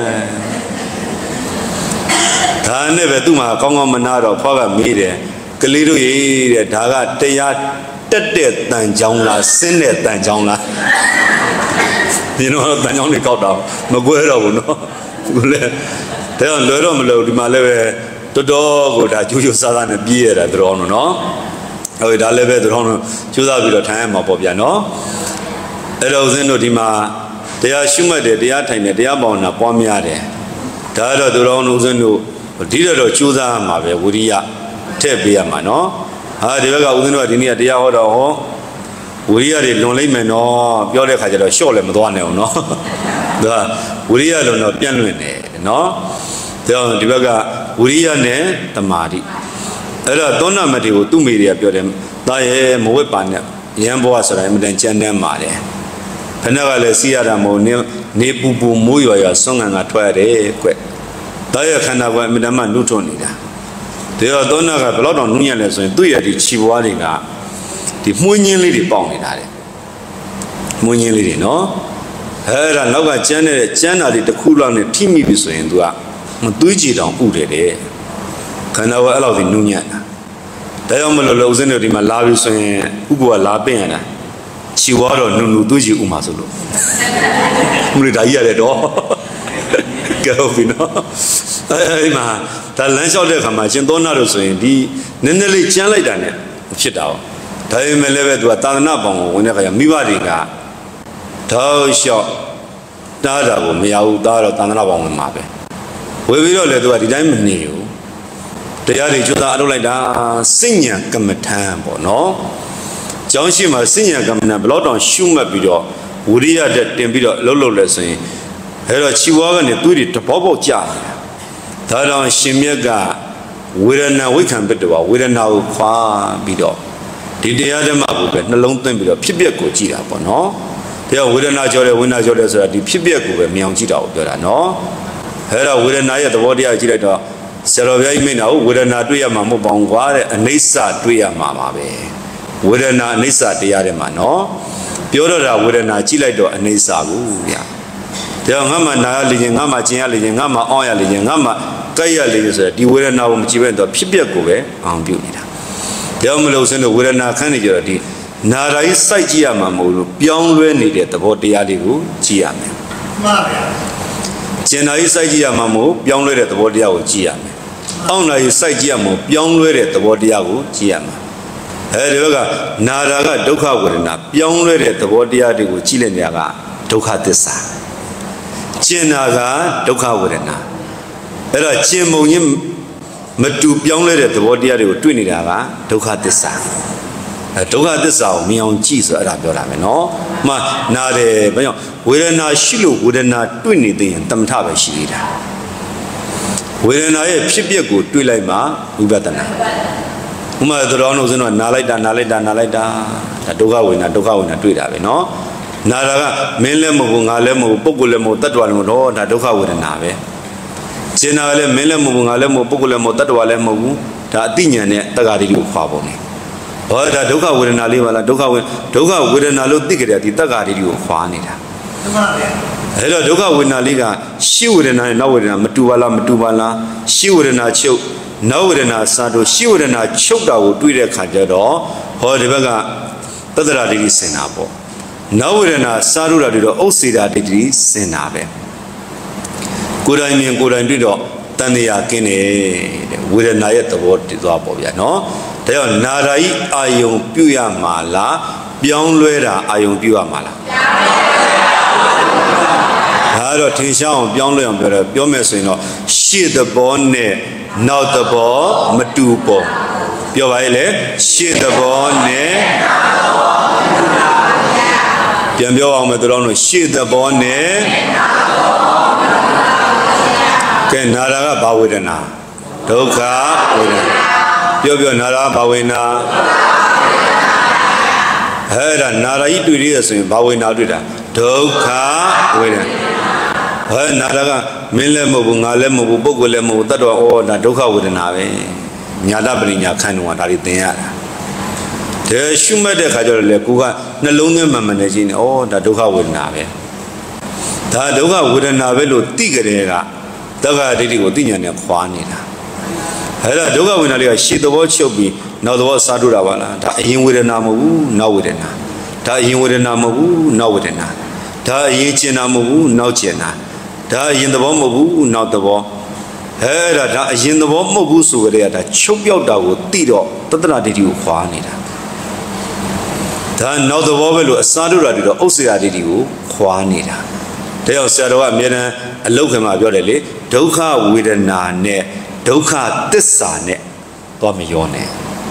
ဒါနဲ့ပဲသူ့မှာကောင်းကောင်းမနာတော့ဖွားကမေးတယ်ကလေးတို့ရေးတဲ့ဒါကတရားတတက်တဲ့တန်ချောင်းလားဆင်းတဲ့တန်ချောင်းလားဒီတော့တန်ချောင်းတွေကောက်တော့မကွဲတော့ဘူးနော်ခုလေတဲ့လွယ်တော့မလို့ဒီမှာလည်းပဲတော်တော်ကိုဒါကျိုးကျိုးစားစားနဲ့ပြေးရတာတော်တော်နော်ဟုတ်ဒါလည်းပဲတော်တော်ကျိုးစားပြီးတော့ထိုင်ရမှာပေါ့ဗျာနော်အဲ့တော့ဦးဇင်းတို့ဒီမှာတရားရှုမှတ်တယ်တရားထိုင်တယ်တရားပေါင်းတာပွားများတယ်ဒါတော့တော်တော်ဦးဇင်းတို့ဒီတော့ကျိုးစားရမှာပဲဝိရိယထည့်ပေးရမှာနော်ဟာဒီဘက်ကဦးဇင်းတို့ကဒီနေ့တရားဟောတော့ဟောဝိရိယတွေလွန်လိုက်မယ်နော်ပြောတဲ့ခါကျတော့ရှော့လည်းမသွားနိုင်အောင်နော်ဒါဝိရိယလွန်တော့ပြန့်လွင့်တယ်နော်ဒါဒီဘက်ကဝိရိယနဲ့တမာတိအဲ့တော့သောဏမတိကိုသူ့မိတွေကပြောတယ်ဒါရဲ့မဝတ်ပါနဲ့ရန်ဘဝဆိုတာအမှန်တန်ကြမ်းတမ်းပါတယ်ခဏကလည်းစီးရတာမဟုတ်နေနေပူပူမိုးရွာရွာဆွမ်းငံကထွက်ရတယ်ကွဒါရဲ့ခန္ဓာကိုယ်အမှန်တမ်းမှနှုတ်ထွနေတာဒါတော့သောဏကဘယ်တော့တော့နှုတ်ရလဲဆိုရင်သူ့ရဲ့ဒီခြေပွားတွေကဒီမှုညင်းလေးတွေပေါက်နေတာတဲ့မှုညင်းလေးတွေနော်အဲ့ဒါနောက်ကကျန်းတဲ့ကျန်းတာတွေတစ်ခုလောက်နဲ့ထိမိပြီဆိုရင် तू ကမသွေးကြည်တောင်ဥတယ်တဲ့ခန္ဓာကအဲ့လောက်ဒီနုညံ့တာဒါကြောင့်မလို့လုံစင်းတို့ဒီမှာလာပြီဆိုရင်ဥပ္ပဝါလာပင့်ရတာခြေဝါတော့နုနုသွေးကြည်ဥမှာဆိုလို့မှုတွေဒါကြီးရတယ်တော့ကဲဟုတ်ပြီနော်အဲ့မှာဒါလမ်းလျှောက်တဲ့ခါမှာရှင်သောနာတို့ဆိုရင်ဒီနည်းနည်းလေးကျန်းလိုက်တာ ਨੇ ဖြစ်တာပေါ့ဒါပေမဲ့လည်းပဲ तू ကသာသနာပေါင်းကိုဝင်တဲ့ခါကျမိဘတွေကတောက်လျှောက်တားတာကိုမရဘူးတားတော့သာသနာပေါင်းဝင်မှာပဲဝေပြီးတော့လေ तू ကဒီတိုင်းမနေဘူးတရားတွေကျွတ်သားအလုပ်လိုက်တာစိတ်ဉာဏ်ကမ္မထံပေါ့နော်ကျောင်းရှိမှာစိတ်ဉာဏ်ကမ္မထံဘလောက်တောင်ရှုမှတ်ပြီးတော့ဝိရိယတက်တင်ပြီးတော့လှုပ်လှုပ်လဲဆိုရင်အဲ့တော့ခြေဝါးကနေသူ့တွေတဘောပေါက်ကြတယ်ဒါတော့ရှင်မြတ်ကဝေဒနာဝိခံပတ္တဝဝေဒနာကိုခွာပြီးတော့ဒီတရားဓမ္မကိုပဲနှလုံးသွင်းပြီးတော့ဖြစ်ပျက်ကိုကြည့်တာပေါ့နော်တရားဝေဒနာကြောတယ်ဝေဒနာကြောတယ်ဆိုတာဒီဖြစ်ပျက်ကိုပဲမြင်အောင်ကြည့်တာကိုပြောတာနော်အဲ့ဒါဝေဒနာရဲ့သဘောတရားကြည့်လိုက်တော့ဆရာတော်ဘုရားကြီးမိန့်တာကိုဝေဒနာတွေ့ရမှာမဟုတ်ပါဘူးကွာတဲ့အနိစ္စတွေ့ရမှာပါပဲဝေဒနာအနိစ္စတရားတွေမှာနော်ပြောတော့တာဝေဒနာကြည့်လိုက်တော့အနိစ္စဘူးဗျာဒါငါမှနာရလေခြင်းငါမှကျင်ရလေခြင်းငါမှအောင်းရလေခြင်းငါမှကြိုက်ရလေခြင်းဆိုတာဒီဝေဒနာကိုမကြည့်ဘဲတော့ဖြစ်ပျက်ကိုပဲအောင်ပြုနေတာဒါမလို့စင်းတို့ဝေဒနာခန်းနေကြတော့ဒီနာရာကြီးစိုက်ကြည့်ရမှာမဟုတ်လို့ပြောင်းလဲနေတဲ့သဘောတရားတွေကိုကြည့်ရမယ်မှန်ပါဗျာကျင်နာကြီးစိုက်ကြည့်ရမှာမဟုတ်ပြောင်းလဲတဲ့သဘောတရားကိုကြည့်ရမယ်အောင်းနာကြီးစိုက်ကြည့်ရမှာပြောင်းလဲတဲ့သဘောတရားကိုကြည့်ရမှာအဲဒီဘက်ကနာရာကဒုက္ခဝေဒနာပြောင်းလဲတဲ့သဘောတရားတွေကိုကြည့်လိုက်နေတာကဒုက္ခသစ္စာကျင်နာကဒုက္ခဝေဒနာအဲ့တော့ကျင်မုံချင်းမတူပြောင်းလဲတဲ့သဘောတရားတွေကိုတွေ့နေတာကဒုက္ခသစ္စာအဲဒုက္ခသစ္စာကိုမြင်အောင်ကြည့်ဆိုအဲ့ဒါပြောတာပဲเนาะမှနာတယ်ဘာကြောင့်ဝေဒနာရှိလို့ဝေဒနာတွေ့နေသေးရင်တမထပဲရှိနေတာဝေဒနာရဲ့ဖြစ်ပျက်ကိုတွေ့လိုက်မှဝိပဿနာဥမာတော်တော်ဆိုတော့နာလိုက်တာနာလိုက်တာနာလိုက်တာဒါဒုက္ခဝေဒနာဒုက္ခဝေဒနာတွေ့တာပဲเนาะနာတာကမင်းလည်းမဟုတ်ဘူးငါလည်းမဟုတ်ဘူးပုဂ္ဂိုလ်လည်းမဟုတ်တ attva လည်းမဟုတ်တော့ဒါဒုက္ခဝေဒနာပဲကျင်နာလည်းမင်းလည်းမဟုတ်ဘူးငါလည်းမဟုတ်ပုဂ္ဂိုလ်လည်းမဟုတ်တ attva လည်းမဟုတ်ဘူးဒါအတိညာနဲ့တက္ကတိကိုခွာပုံနေဟောဒါဒုက္ခဝေဒနာလေးပါလားဒုက္ခဝေဒုက္ခဝေဒနာလို့သိကြတယ်ဒီတက္ကတိကိုခွာနေတာမှန်ပါဗျာအဲ့တော့ဒုက္ခဝေဒနာလေးကရှေ့ဝေဒနာနဲ့နောက်ဝေဒနာမတူပါလားမတူပါလားရှေ့ဝေဒနာချုပ်နောက်ဝေဒနာစားတို့ရှေ့ဝေဒနာချုပ်တာကိုတွေးတဲ့ခါကျတော့ဟောဒီဘက်ကသတ္တရာတိစင်တာပေါ့နောက်ဝေဒနာစားလို့တာတွေတော့ဥစ္စေတာတိတိစင်တာပဲကိုယ်တိုင်မြင်ကိုယ်တိုင်တွေ့တော့တန်တရားကင်းတယ်တဲ့ဝေဒနာရဲ့သဘောတည်သွားပေါ့ဗျာနော်ဒါကြောင့်နာရာဤအာယုံပြုရမှာလားပြောင်းလဲတာအာယုံပြုရမှာလားဒါတော့ထင်ရှားအောင်ပြောင်းလဲအောင်ပြောတယ်ပြောမယ်ဆိုရင်တော့ရှေ့သဘောနဲ့နောက်သဘောမတူပေါ့ပြောပါရဲ့လေရှေ့သဘောနဲ့ပြန်ပြောအောင်မယ်တို့တော့ရှေ့သဘောနဲ့ကဲနာရာကဘာဝေဒနာဒုက္ခဝေဒနာပြောပြောနာရာဘာဝေဒနာအဲ့ဒါနာရာကြီးတွေ့ရဆိုရင်ဘာဝေဒနာတွေ့တာဒုက္ခဝေဒနာဟဲ့နာရာကမင်းလည်းမဟုတ်ဘူးငါလည်းမဟုတ်ဘူးပုဂ္ဂိုလ်လည်းမဟုတ်ဘူးတတ်တော်ဩဒါဒုက္ခဝေဒနာပဲညာတပရိညာခန္ဓာဒါတွေသင်ရတာဒါရှုမှတ်တဲ့ခါကျတော့လေကိုကနှလုံးသွင်းမှန်မှန်နဲ့ရှိနေဩဒါဒုက္ခဝေဒနာပဲဒါဒုက္ခဝေဒနာပဲလို့သိကြတဲ့ကတက္ကဒိဋ္ဌိကိုသိဉာဏ်နဲ့ခွာနေတာအဲ့ဒါဒုက္ခဝေဒနာလေးကရှေ့သဘောချုပ်ပြီးနောက်သဘောစားထုတ်တာပါလားဒါအရင်ဝေဒနာမဟုတ်ဘူးနောက်ဝေဒနာဒါအရင်ဝေဒနာမဟုတ်ဘူးနောက်ဝေဒနာဒါအရင်ကျင်နာမဟုတ်ဘူးနောက်ကျင်နာဒါအရင်သဘောမဟုတ်ဘူးနောက်သဘောအဲ့ဒါဒါအရင်သဘောမဟုတ်ဘူးဆိုကြတဲ့ဒါချုပ်ပြောက်တာကိုသိတော့တတ္တရာဒိဋ္ဌိကိုခွာနေတာဒါနောက်သဘောပဲလို့အစားထုတ်တာတွေတော့ဥစ္စေယဒိဋ္ဌိကိုခွာနေတာဒါကြောင့်ဆရာတော်ကအမြဲတမ်းအလုတ်ခင်မှာပြောတယ်လေဒုက္ခဝေဒနာနဲ့ဒုက္ခသစ္စာနဲ့တော့မရောနဲ့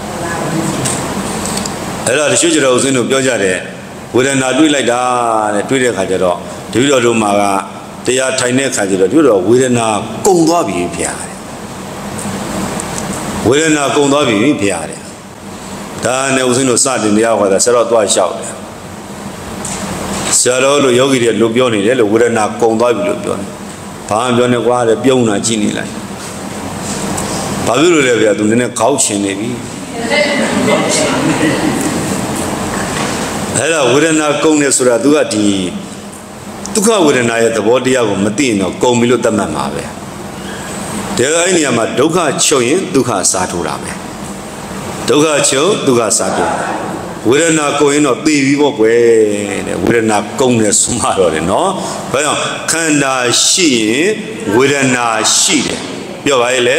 အဲ့ဒါတချို့ကျတော့ဦးဇင်းတို့ပြောကြတယ်ဝေဒနာတွေးလိုက်တာတဲ့တွေးတဲ့ခါကျတော့တပည့်တော်တို့မှာကတရားထိုင်တဲ့ခါကျတော့တို့တော့ဝေဒနာကုန်သွားပြီဖျားတယ်ဝေဒနာကုန်သွားပြီဖျားတယ်ဒါနဲ့ဦးဇင်းတို့စတင်တရားဟောတာဆရာတော်သွားလျှောက်တယ်ဆရာတော်တို့ယောဂီတွေလို့ပြောနေတယ်လို့ဝေဒနာကုန်သွားပြီလို့ပြောတယ်ဘာမှပြောနေကွာတဲ့ပြုံးတာကြည့်နေလိုက်ဘာဖြစ်လို့လဲဗျာသူနည်းနည်းခေါက်ချင်နေပြီအဲ့ဒါဝေဒနာကုန်နေဆိုတာသူကဒီဒုက္ခဝေဒနာရဲ့သဘောတရားကိုမသိရင်တော့ကုန်ပြီလို့သတ်မှတ်မှာပဲဒါအဲ့ဒီနေရာမှာဒုက္ခချုပ်ရင်ဒုက္ခစားထိုးတာပဲဒုက္ခချုပ်ဒုက္ခစားထိုးဝေဒနာကုန်ရင်တော့သိပြီပေါ့ကွယ်တဲ့ဝေဒနာကုန်တယ်ဆိုမှတော့တယ်နော်ဘာကြောင့်ခန္ဓာရှိရင်ဝေဒနာရှိတယ်ပြောပါရဲ့လေ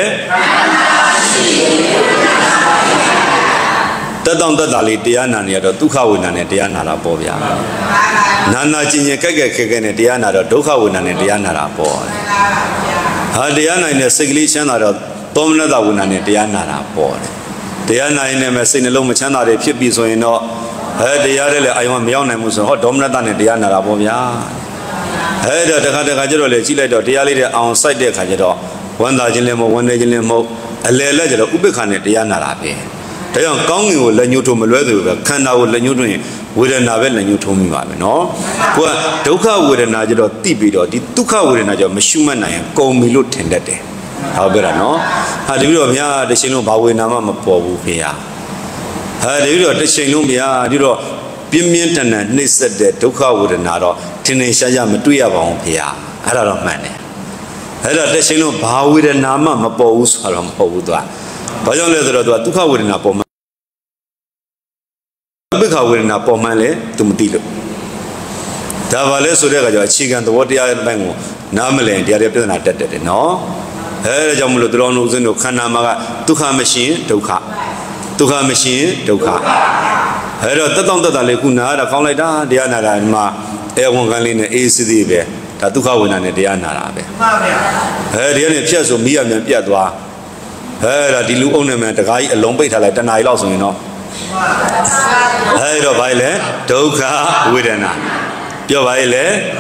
တတောင်တတလေးတရားနာနေရတော့ဒုက္ခဝေဒနာနဲ့တရားနာတာပေါ့ဗျာနာနာကျင်ကျင်ကြိုက်ကြိုက်ခဲခဲနဲ့တရားနာတော့ဒုက္ခဝေဒနာနဲ့တရားနာတာပေါ့ဟာတရားနိုင်တဲ့စိတ်ကလေးချမ်းသာတော့သောမနတဝေဒနာနဲ့တရားနာတာပေါ့တရားနိုင်နေမဲ့စိတ်နှလုံးမချမ်းသာတွေဖြစ်ပြီဆိုရင်တော့အဲတရားတွေလည်းအာယုံမရောက်နိုင်ဘူးဆိုတော့ဟောဒေါမနတနဲ့တရားနာတာပေါ့ဗျာအဲဒါတခါတခါကျတော့လေကြည့်လိုက်တော့တရားလေးတွေအောင်စိုက်တဲ့ခါကျတော့ဝန္တာခြင်းလည်းမဟုတ်ဝန္နေခြင်းလည်းမဟုတ်အလယ်လက်ကျတော့ဥပိ္ပခာနဲ့တရားနာတာပဲဒါကြောင့်ကောင်းငင်ကိုလက်ညှိုးထိုးမလွဲသလိုပဲခန္ဓာကိုလက်ညှိုးထိုးရင်ဝေဒနာပဲလက်ညှိုးထိုးမိပါပဲနော်ကိုကဒုက္ခဝေဒနာကျတော့တိပြီးတော့ဒီဒုက္ခဝေဒနာကျတော့မရှုမှတ်နိုင်ရင်ကုန်ပြီလို့ထင်တတ်တယ်ဟုတ်ပြီလားနော်ဟာဒီလိုဗျာတချိန်လုံးဘာဝေဒနာမှမပေါ်ဘူးဖေဟာဟာဒီလိုတချိန်လုံးဗျာဒီတော့ပြင်းပြင်းထန်ထန်နှိမ့်ဆက်တဲ့ဒုက္ခဝေဒနာတော့ထင်ထင်ရှားရှားမတွေ့ရပါဘူးဖေဟာအဲ့ဒါတော့မှန်တယ်အဲ့ဒါတချိန်လုံးဘာဝေဒနာမှမပေါ်ဘူးဆိုတော့မဟုတ်ဘူးသူကဘာကြောင့်လဲဆိုတော့သူကဒုက္ခဝေဒနာပေါ်မှဥပိ္ပခာဝေဒနာပေါ်မှလဲသူမသိလို့ဒါပါလဲဆိုတဲ့အခါကျအခြေခံသဘောတရားအပိုင်းကိုနားမလည်တရားတွေပြဿနာတက်တက်တယ်နော်အဲဒါကြောင့်မလို့သူတော်တို့ဦးဇင်းတို့ခန္ဓာမှာကဒုက္ခမရှိရင်ဒုက္ခဒုက္ခမရှိရင်ဒုက္ခအဲတော့တက်တောင့်တက်တာလေးခုနာတာကောင်းလိုက်တာတရားနာတာဒီမှာအဲဝန်ခံလေးနဲ့အေးစစ်သေးပဲဒါဒုက္ခဝေဒနာနဲ့တရားနာတာပဲမှန်ပါဗျာအဲဒီကနေဖြတ်ဆိုမိရမြန်ပြတ်သွားအဲဒါဒီလူအုံနဲ့မြန်တကားကြီးအလုံးပိတ်ထားလိုက်တနားရီလောက်ဆိုရင်တော့အဲတော့ဘာလဲဒုက္ခဝေဒနာပြောပါရဲ့လေ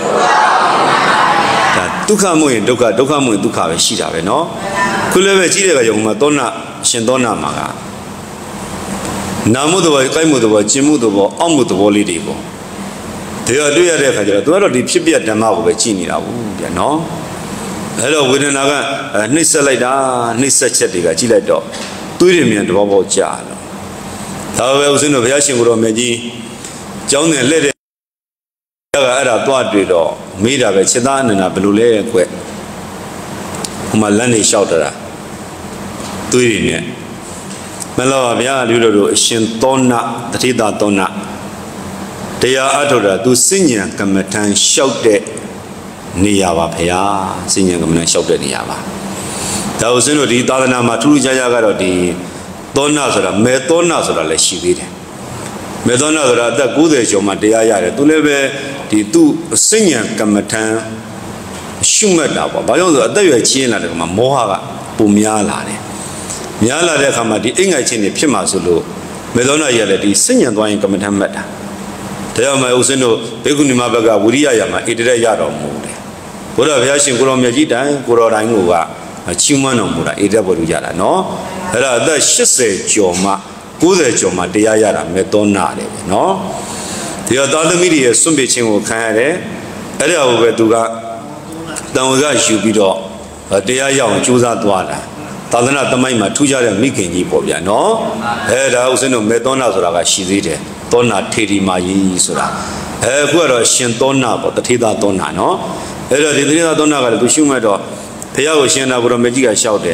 ဒါဒုက္ခမို့ရင်ဒုက္ခဒုက္ခမို့ရင်ဒုက္ခပဲရှိတာပဲเนาะခုလည်းပဲကြီးတဲ့ကကြောင့်မှာသောနာရှင်သောနာမှာကနာမှုတဘောကိုက်မှုတဘောကျင်မှုတဘောအောက်မှုတဘောလေးတွေပေါ့တရားတွေ့ရတဲ့အခါကျတော့သူကတော့ဒီဖြစ်ပြဓမ္မကိုပဲကြည်နေတာဘူးဗျာเนาะအဲ့တော့ဝေဒနာကနှိမ့်ဆက်လိုက်တာနှိမ့်ဆက်ချက်တွေကကြည်လိုက်တော့သွေးတွေမြန်တဘောပေါက်ကြာတော့ဒါပဲဦးဇင်းတို့ဘုရားရှင်ကိုတော်မြတ်ကြီးကျောင်းတင်လက်တဲ့ကအဲ့ဒါသွားတွေ့တော့မေးတာပဲချက်သားအနန္ဒဘယ်လိုလဲကွဟိုမှာလမ်းနေလျှောက်တာသွေးတွေနဲ့မလို့ပါဗျာလူတို့တို့အရှင်သောနာတတိတာသောနာတရားအထုတ်တာသူစိညာကမ္မထံလျှောက်တဲ့နေရပါဗျာစိညာကမ္မထံလျှောက်တဲ့နေရပါဒါဦးဇင်းတို့ဒီသာသနာမှာထူးထူးခြားခြားကတော့ဒီသောနာဆိုတာမေသောနာဆိုတာလည်းရှိသေးတယ်မေသောနာဆိုတာအသက်၉၀ကျော်မှတရားရတယ်သူလည်းပဲဒီသူ့စိညာကမ္မထံရှုမှတ်တာပေါ့ဘာကြောင့်ဆိုအသက်ရွယ်ချင်းလာတဲ့ခါမှာမောဟကပုံများလာတယ်များလာတဲ့အခါမှာဒီအိမ်ငိုက်ချင်းတွေဖြစ်မှာဆိုလို့မေသောနာရလည်းဒီစိညာသွားရင်ကမ္မထံမှတ်တာဒါကြောင့်မဦးဇင်းတို့ဘေကုဏီမဘက်ကဝိရိယရမှာဣတရက်ရတော်မူတယ်ဘုရားဘုရားရှင်ကိုရောမြတ်ကြီးတိုင်ကိုရောတိုင်းကိုကချီးမွမ်းတော်မူတာဣတရက်ပေါ်လူကြတာနော်အဲ့ဒါအသက်၈၀ကျော်မှ၉၀ကျော်မှတရားရတာမေသောနာတယ်ပဲနော်ဒီတော့သာသမီတွေရဲ့စွန့်ပစ်ခြင်းကိုခံရတယ်အဲ့ဒါကိုပဲသူကတန်ဝေကယူပြီးတော့တရားရအောင်ကြိုးစားသွားတာသာသနာသမိုင်းမှာထူးခြားတဲ့မိခင်ကြီးပေါ့ဗျာနော်အဲဒါဦးဇင်းတို့မေသောနာဆိုတာကရှိသေးတယ်သောနာထေရီမာကြီးဆိုတာအဲအခုကတော့ရှင်သောနာပေါ့တထေသာသောနာနော်အဲ့တော့ဒီတထေသာသောနာကလည်းသူရှုမှတ်တော့ဘုရားကိုရှင်နာဘုရားမကြီးကလျှောက်တယ်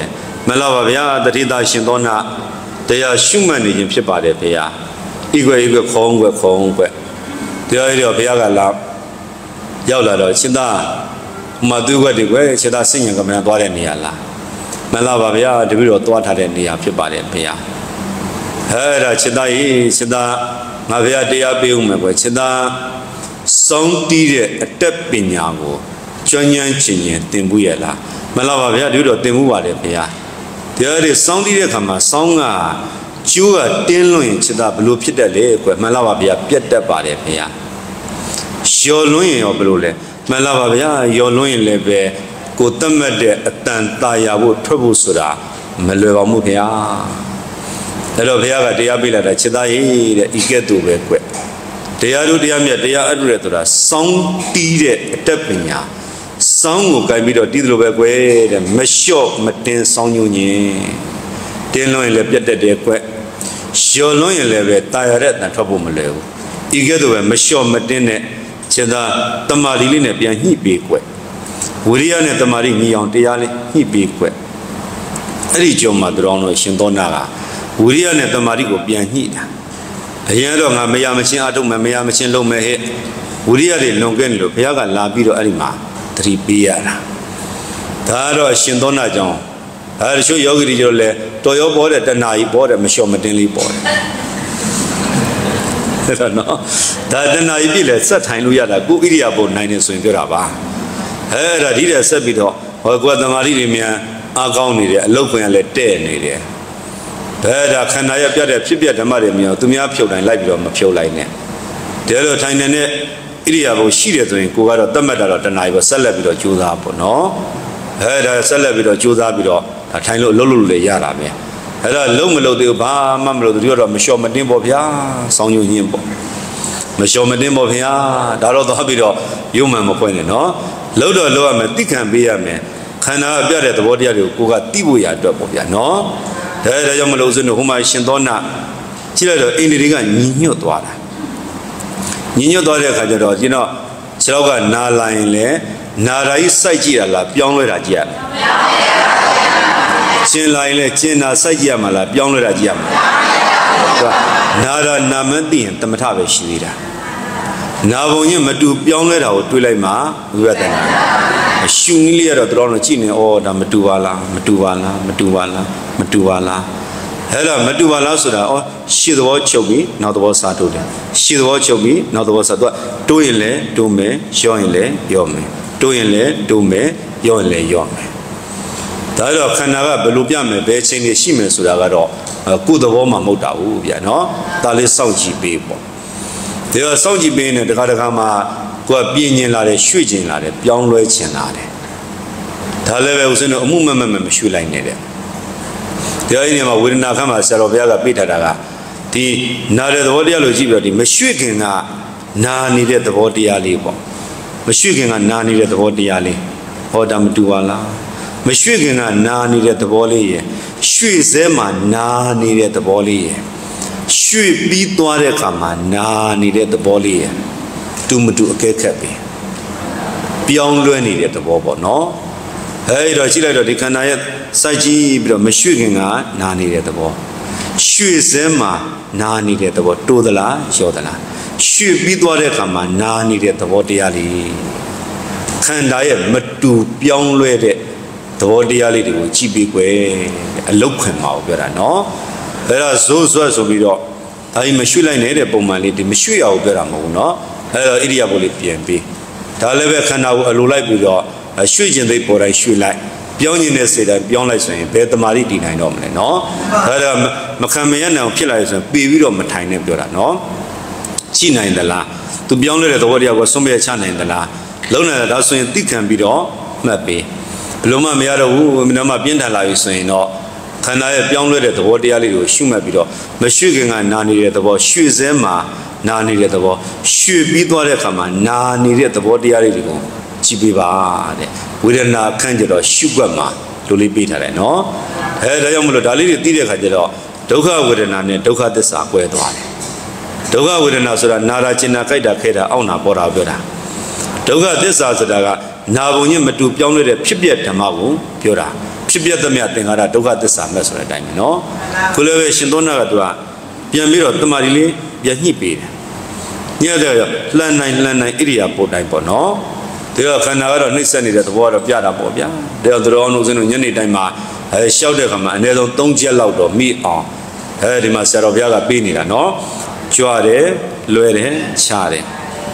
မလားပါဗျာတတိတာရှင်သောနာတရားရှုမှတ်နေခြင်းဖြစ်ပါတယ်ဗျာဤကွယ်ဤကွယ်ခေါင်းကွယ်ခေါင်းကွယ်တရားရတော့ဘုရားကလာရောက်လာတော့ရှင်သာမသူကွယ်ဒီကွယ်ရှင်သာစိတ်ဉာဏ်ကမ္မနာသွားတဲ့နေရာလားမလားပါဗျာတပည့်တော်သွားထားတဲ့နေရာဖြစ်ပါတယ်ဗျာအဲ့ဒါရှင်သာကြီးရှင်သာငါဘုရားတရားပေးဦးမယ်ကွယ်ရှင်သာစောင်းတီးတဲ့အတက်ပညာကိုကျွမ်းကျင်ခြင်းချင်းသင်မှုရဲ့လားမလားပါဗျာတပည့်တော်သင်မှုပါတယ်ဗျာတရားတွေစောင်းတီးတဲ့ခါမှာစောင်းကကျိုးကတင်းလွန်ရင်ချက်သားဘလို့ဖြစ်တတ်လဲကွယ်မှန်လားပါဗျာပြတ်တတ်ပါတယ်ဗျာရော်လွန်ရင်ရောဘလို့လဲမှန်လားပါဗျာရော်လွန်ရင်လည်းပဲကိုတတ်မှတ်တဲ့အတန်ตาရဖို့ထွက်ဖို့ဆိုတာမလွယ်ပါဘူးဗျာအဲ့တော့ဘုရားကတရားပေးလိုက်တာချက်သားရေးတဲ့ဤကဲ့သို့ပဲကွယ်တရားတို့တရားမြတ်တရားအထုတဲ့ဆိုတာစောင်းတီးတဲ့အတက်ပညာစောင်းကိုကြိုက်ပြီးတော့တီးသလိုပဲကွယ်တဲ့မလျှော့မတင်းစောင်းညွညင်တင်းလွန်ရင်လည်းပြတ်တတ်တယ်ကွယ်ရော်လွန်ရင်လည်းပဲတာရတဲ့အတန်ထွက်ဖို့မလွယ်ဘူးဤကဲ့သို့ပဲမလျှော့မတင်းတဲ့ချက်သားတမာရီလေးနဲ့ပြန်ညှိပေးကွယ်ဝိရိယနဲ့တမာရီညီအောင်တရားလေးညှိပေးကွယ်အဲ့ဒီကြောင့်မှသူတော်တို့ရှင်သောနာကဝိရိယနဲ့တမာရီကိုပြန်ညှိတာအရင်တော့ငါမရမချင်းအထုတ်မယ်မရမချင်းလုံးမယ်ဟဲ့ဝိရိယတွေလွန်ကဲနေလို့ဘုရားကလာပြီးတော့အဲ့ဒီမှာသတိပေးရတာဒါတော့ရှင်သောနာကြောင့်အဲတချို့ယောဂီတွေကျတော့လေတော်ရောပေါ်တဲ့တဏှာကြီးပေါ်တယ်မလျှော့မတင်းလေးပေါ်တယ်အဲ့တော့နော်ဒါတဏှာကြီးပြည့်လေဆက်ထိုင်လို့ရတာကိုဣရိယာပုနိုင်နေဆိုရင်ပြောတာပါအဲ့ဒါဒီတဲ့ဆက်ပြီးတော့ဟောကွာသမာဓိတွေမြန်အားကောင်းနေတယ်အလုတ်ခွင်ကလည်းတဲ့နေတယ်ဘယ်ဒါခန္ဓာရပြတ်တဲ့ဖြစ်ပြဓမ္မတွေမြင်အောင်သူများဖြုတ်တိုင်းလိုက်ပြီးတော့မဖြုတ်လိုက်နဲ့တဲလို့ထိုင်နေတဲ့ဣရိယာပုရှိတယ်ဆိုရင်ကိုကတော့တတ်မှတ်တာတော့တဏှာကြီးပဲဆက်လက်ပြီးတော့ကြိုးစားပေါ့နော်အဲ့ဒါဆက်လက်ပြီးတော့ကြိုးစားပြီးတော့ဒါထိုင်လို့လှုပ်လို့လည်းရတာပဲအဲ့ဒါလုံးမလို့သေးဘူးဘာမှမလို့သူတို့တော့မလျှော့မတင်းပေါ့ဗျာစောင်းညွညင်းပေါ့မလျှော့မတင်းပေါ့ဗျာဒါတော့သွားပြီးတော့ရုံမှန်မဖွင့်နဲ့နော်လှုပ်တော့လှုပ်ရမယ်သိခံပေးရမယ်ခန္ဓာအပြတ်တဲ့သဘောတရားတွေကိုကိုကသိဖို့ရအတွက်ပေါ့ဗျာနော်ဒါဒါကြောင့်မလို့ဆိုတော့ဟိုမှာရှင်သောနာကြည့်လိုက်တော့အိန္ဒိတွေကညီညွတ်သွားတာညီညွတ်သွားတဲ့အခါကျတော့ကျွန်တော်ခြေထောက်ကနာလာရင်လေနာရာကြီးစိုက်ကြည့်ရလားပြောင်းလဲတာကြည့်ရလားကျင်လာရင်လေကျင်နာစိုက်ကြည့်ရမှာလားပြောင်းလဲတာကြည့်ရမှာနာရာနာမသိရင်တမထပဲရှိသေးတာနာဘုံချင်းမတူပြောင်းလဲတာကိုတွေးလိုက်မှဝိပဿနာရှုနည်းလေးရတော့တော်တော်ကြည့်နေဩဒါမတူပါလားမတူပါလားမတူပါလားမတူပါလားအဲ့ဒါမတူပါလားဆိုတာဩရှေ့သဘောချုပ်ပြီးနောက်သဘောစားတိုးတယ်ရှေ့သဘောချုပ်ပြီးနောက်သဘောစားတော့တိုးရင်လည်းတိုးမယ်ရောရင်လည်းရောမယ်တိုးရင်လည်းတိုးမယ်ရောရင်လည်းရောမယ်ဒါတော့ခန္ဓာကဘယ်လိုပြမယ်ဘယ်ချိန်နေရှိမယ်ဆိုတာကတော့ကိုယ်သဘောမှမဟုတ်တာဘူးဗျာနော်ဒါလေးစောင့်ကြည့်ပေးပေါ့ဒါတော့စောင့်ကြည့်ပေးနေတခါတခါမှကိုယ်ကပြင်းကျင်လာတယ်ရွှေ့ကျင်လာတယ်ပြောင်းလဲကျင်လာတယ်ဒါလည်းပဲဦးဇင်းတို့အမှုမမမမရွှေ့လိုက်နဲ့တဲ့တရားရင်းမှာဝေဒနာခမ်းမှာဆရာတော်ဘုရားကပြထားတာကဒီနာတဲ့သဘောတရားလို့ကြည့်ပြီးတော့ဒီမရွှေ့ခင်ကနာနေတဲ့သဘောတရားလေးပေါ့မရွှေ့ခင်ကနာနေတဲ့သဘောတရားလေးဟောတာမတူပါလားမရွှေ့ခင်ကနာနေတဲ့သဘောလေးရယ်ရွှေ့စဲမှာနာနေတဲ့သဘောလေးရယ်ရွှေ့ပြီးသွားတဲ့အခါမှာနာနေတဲ့သဘောလေးရယ်တူမတူအကဲခတ်ပဲပြောင်းလဲနေတဲ့သဘောပေါ့နော်အဲ့တော့ကြည့်လိုက်တော့ဒီခန္ဓာရဲ့စိုက်ကြည့်ပြီးတော့မရွှေ့ခင်ကနာနေတဲ့သဘောရွှေ့စဲမှာနာနေတဲ့သဘောတိုးသလားလျှော့သလားရွှေ့ပြီးသွားတဲ့အခါမှာနာနေတဲ့သဘောတရားလေးခန္ဓာရဲ့မတူပြောင်းလဲတဲ့သဘောတရားလေးတွေကိုကြည့်ပြီးကွယ်အလုတ်ခွင်မှာပြောတာနော်အဲ့ဒါဇိုးဇွတ်ဆိုပြီးတော့ဒါကြီးမရွှေ့လိုက်နဲ့တဲ့ပုံမှန်လေးဒီမရွှေ့ရဘူးပြောတာမဟုတ်ဘူးနော်အဲ့တော့ဣရိယာပုလေးပြင်ပြီးဒါလည်းပဲခန္ဓာကိုအလိုလိုက်ပြီးတော့ရွှေ့ခြင်းသိပေါ်တိုင်းရွှေ့လိုက်ပြောင်းခြင်းနဲ့စေတိုင်းပြောင်းလိုက်ဆိုရင်ဘယ်တမာတိတည်နိုင်တော့မလဲနော်အဲ့ဒါမခံမရနိုင်အောင်ဖြစ်လာရဆိုရင်ပေပြီးတော့မထိုင်နဲ့ပြောတာနော်ကြည့်နိုင်သလားသူပြောင်းလဲတဲ့သဘောတရားကိုဆုံးဖြတ်ချနိုင်သလားလုံးနိုင်တာဒါဆိုရင်သိခံပြီးတော့မှတ်ပေးဘလို့မှမရတော့ဘူးမင်းမပြင်းထန်လာပြီဆိုရင်တော့ခန္ဓာရဲ့ပြောင်းလဲတဲ့သဘောတရားလေးကိုရှုမှတ်ပြီးတော့မရွှေ့ခင်ကနာနေတဲ့သဘောရွှေ့စဲမှာနာနေတဲ့သဘောရွှေ့ပြီးသွားတဲ့အခါမှာနာနေတဲ့သဘောတရားလေးတွေကိုကြည့်ပေးပါတဲ့ဝေဒနာခန့်ကြတော့ရှုွက်မှာလိုလေးပေးထားတယ်နော်အဲဒါကြောင့်မလို့ဒါလေးတွေသိတဲ့အခါကျတော့ဒုက္ခဝေဒနာနဲ့ဒုက္ခသစ္စာကွဲသွားတယ်ဒုက္ခဝေဒနာဆိုတာနာတာကျင်နာကြိုက်တာခဲတာအောင့်တာပေါ်တာပြောတာဒုက္ခသစ္စာဆိုတာကနာဘုံညမတူပြောင်းလဲတဲ့ဖြစ်ပျက်ဓမ္မကိုပြောတာဖြစ်ပြသမျှသင်္ခါရဒုက္ခသစ္စာမဲ့ဆိုတဲ့အတိုင်းပဲနော်ခုလည်းပဲရှင်သောနာကသူကပြန်ပြီးတော့တမာရီလေးပြန်ညှိပေးတယ်ညှိတယ်လှန်နိုင်လှန်နိုင်ဣရိယာပုတ်တိုင်းပေါ့နော်ဒါကခန္ဓာကတော့နှိမ့်ဆက်နေတဲ့သဘောကတော့ပြတာပေါ့ဗျာဒါတော့တော်အောင်လို့စင်းတို့ညနေတိုင်းမှာအဲရှောက်တဲ့ခါမှာအနည်းဆုံးသုံးချက်လောက်တော့မိအောင်အဲဒီမှာဆရာတော်ဘုရားကပေးနေတာနော်ကြွတယ်လွယ်တယ်ချတယ်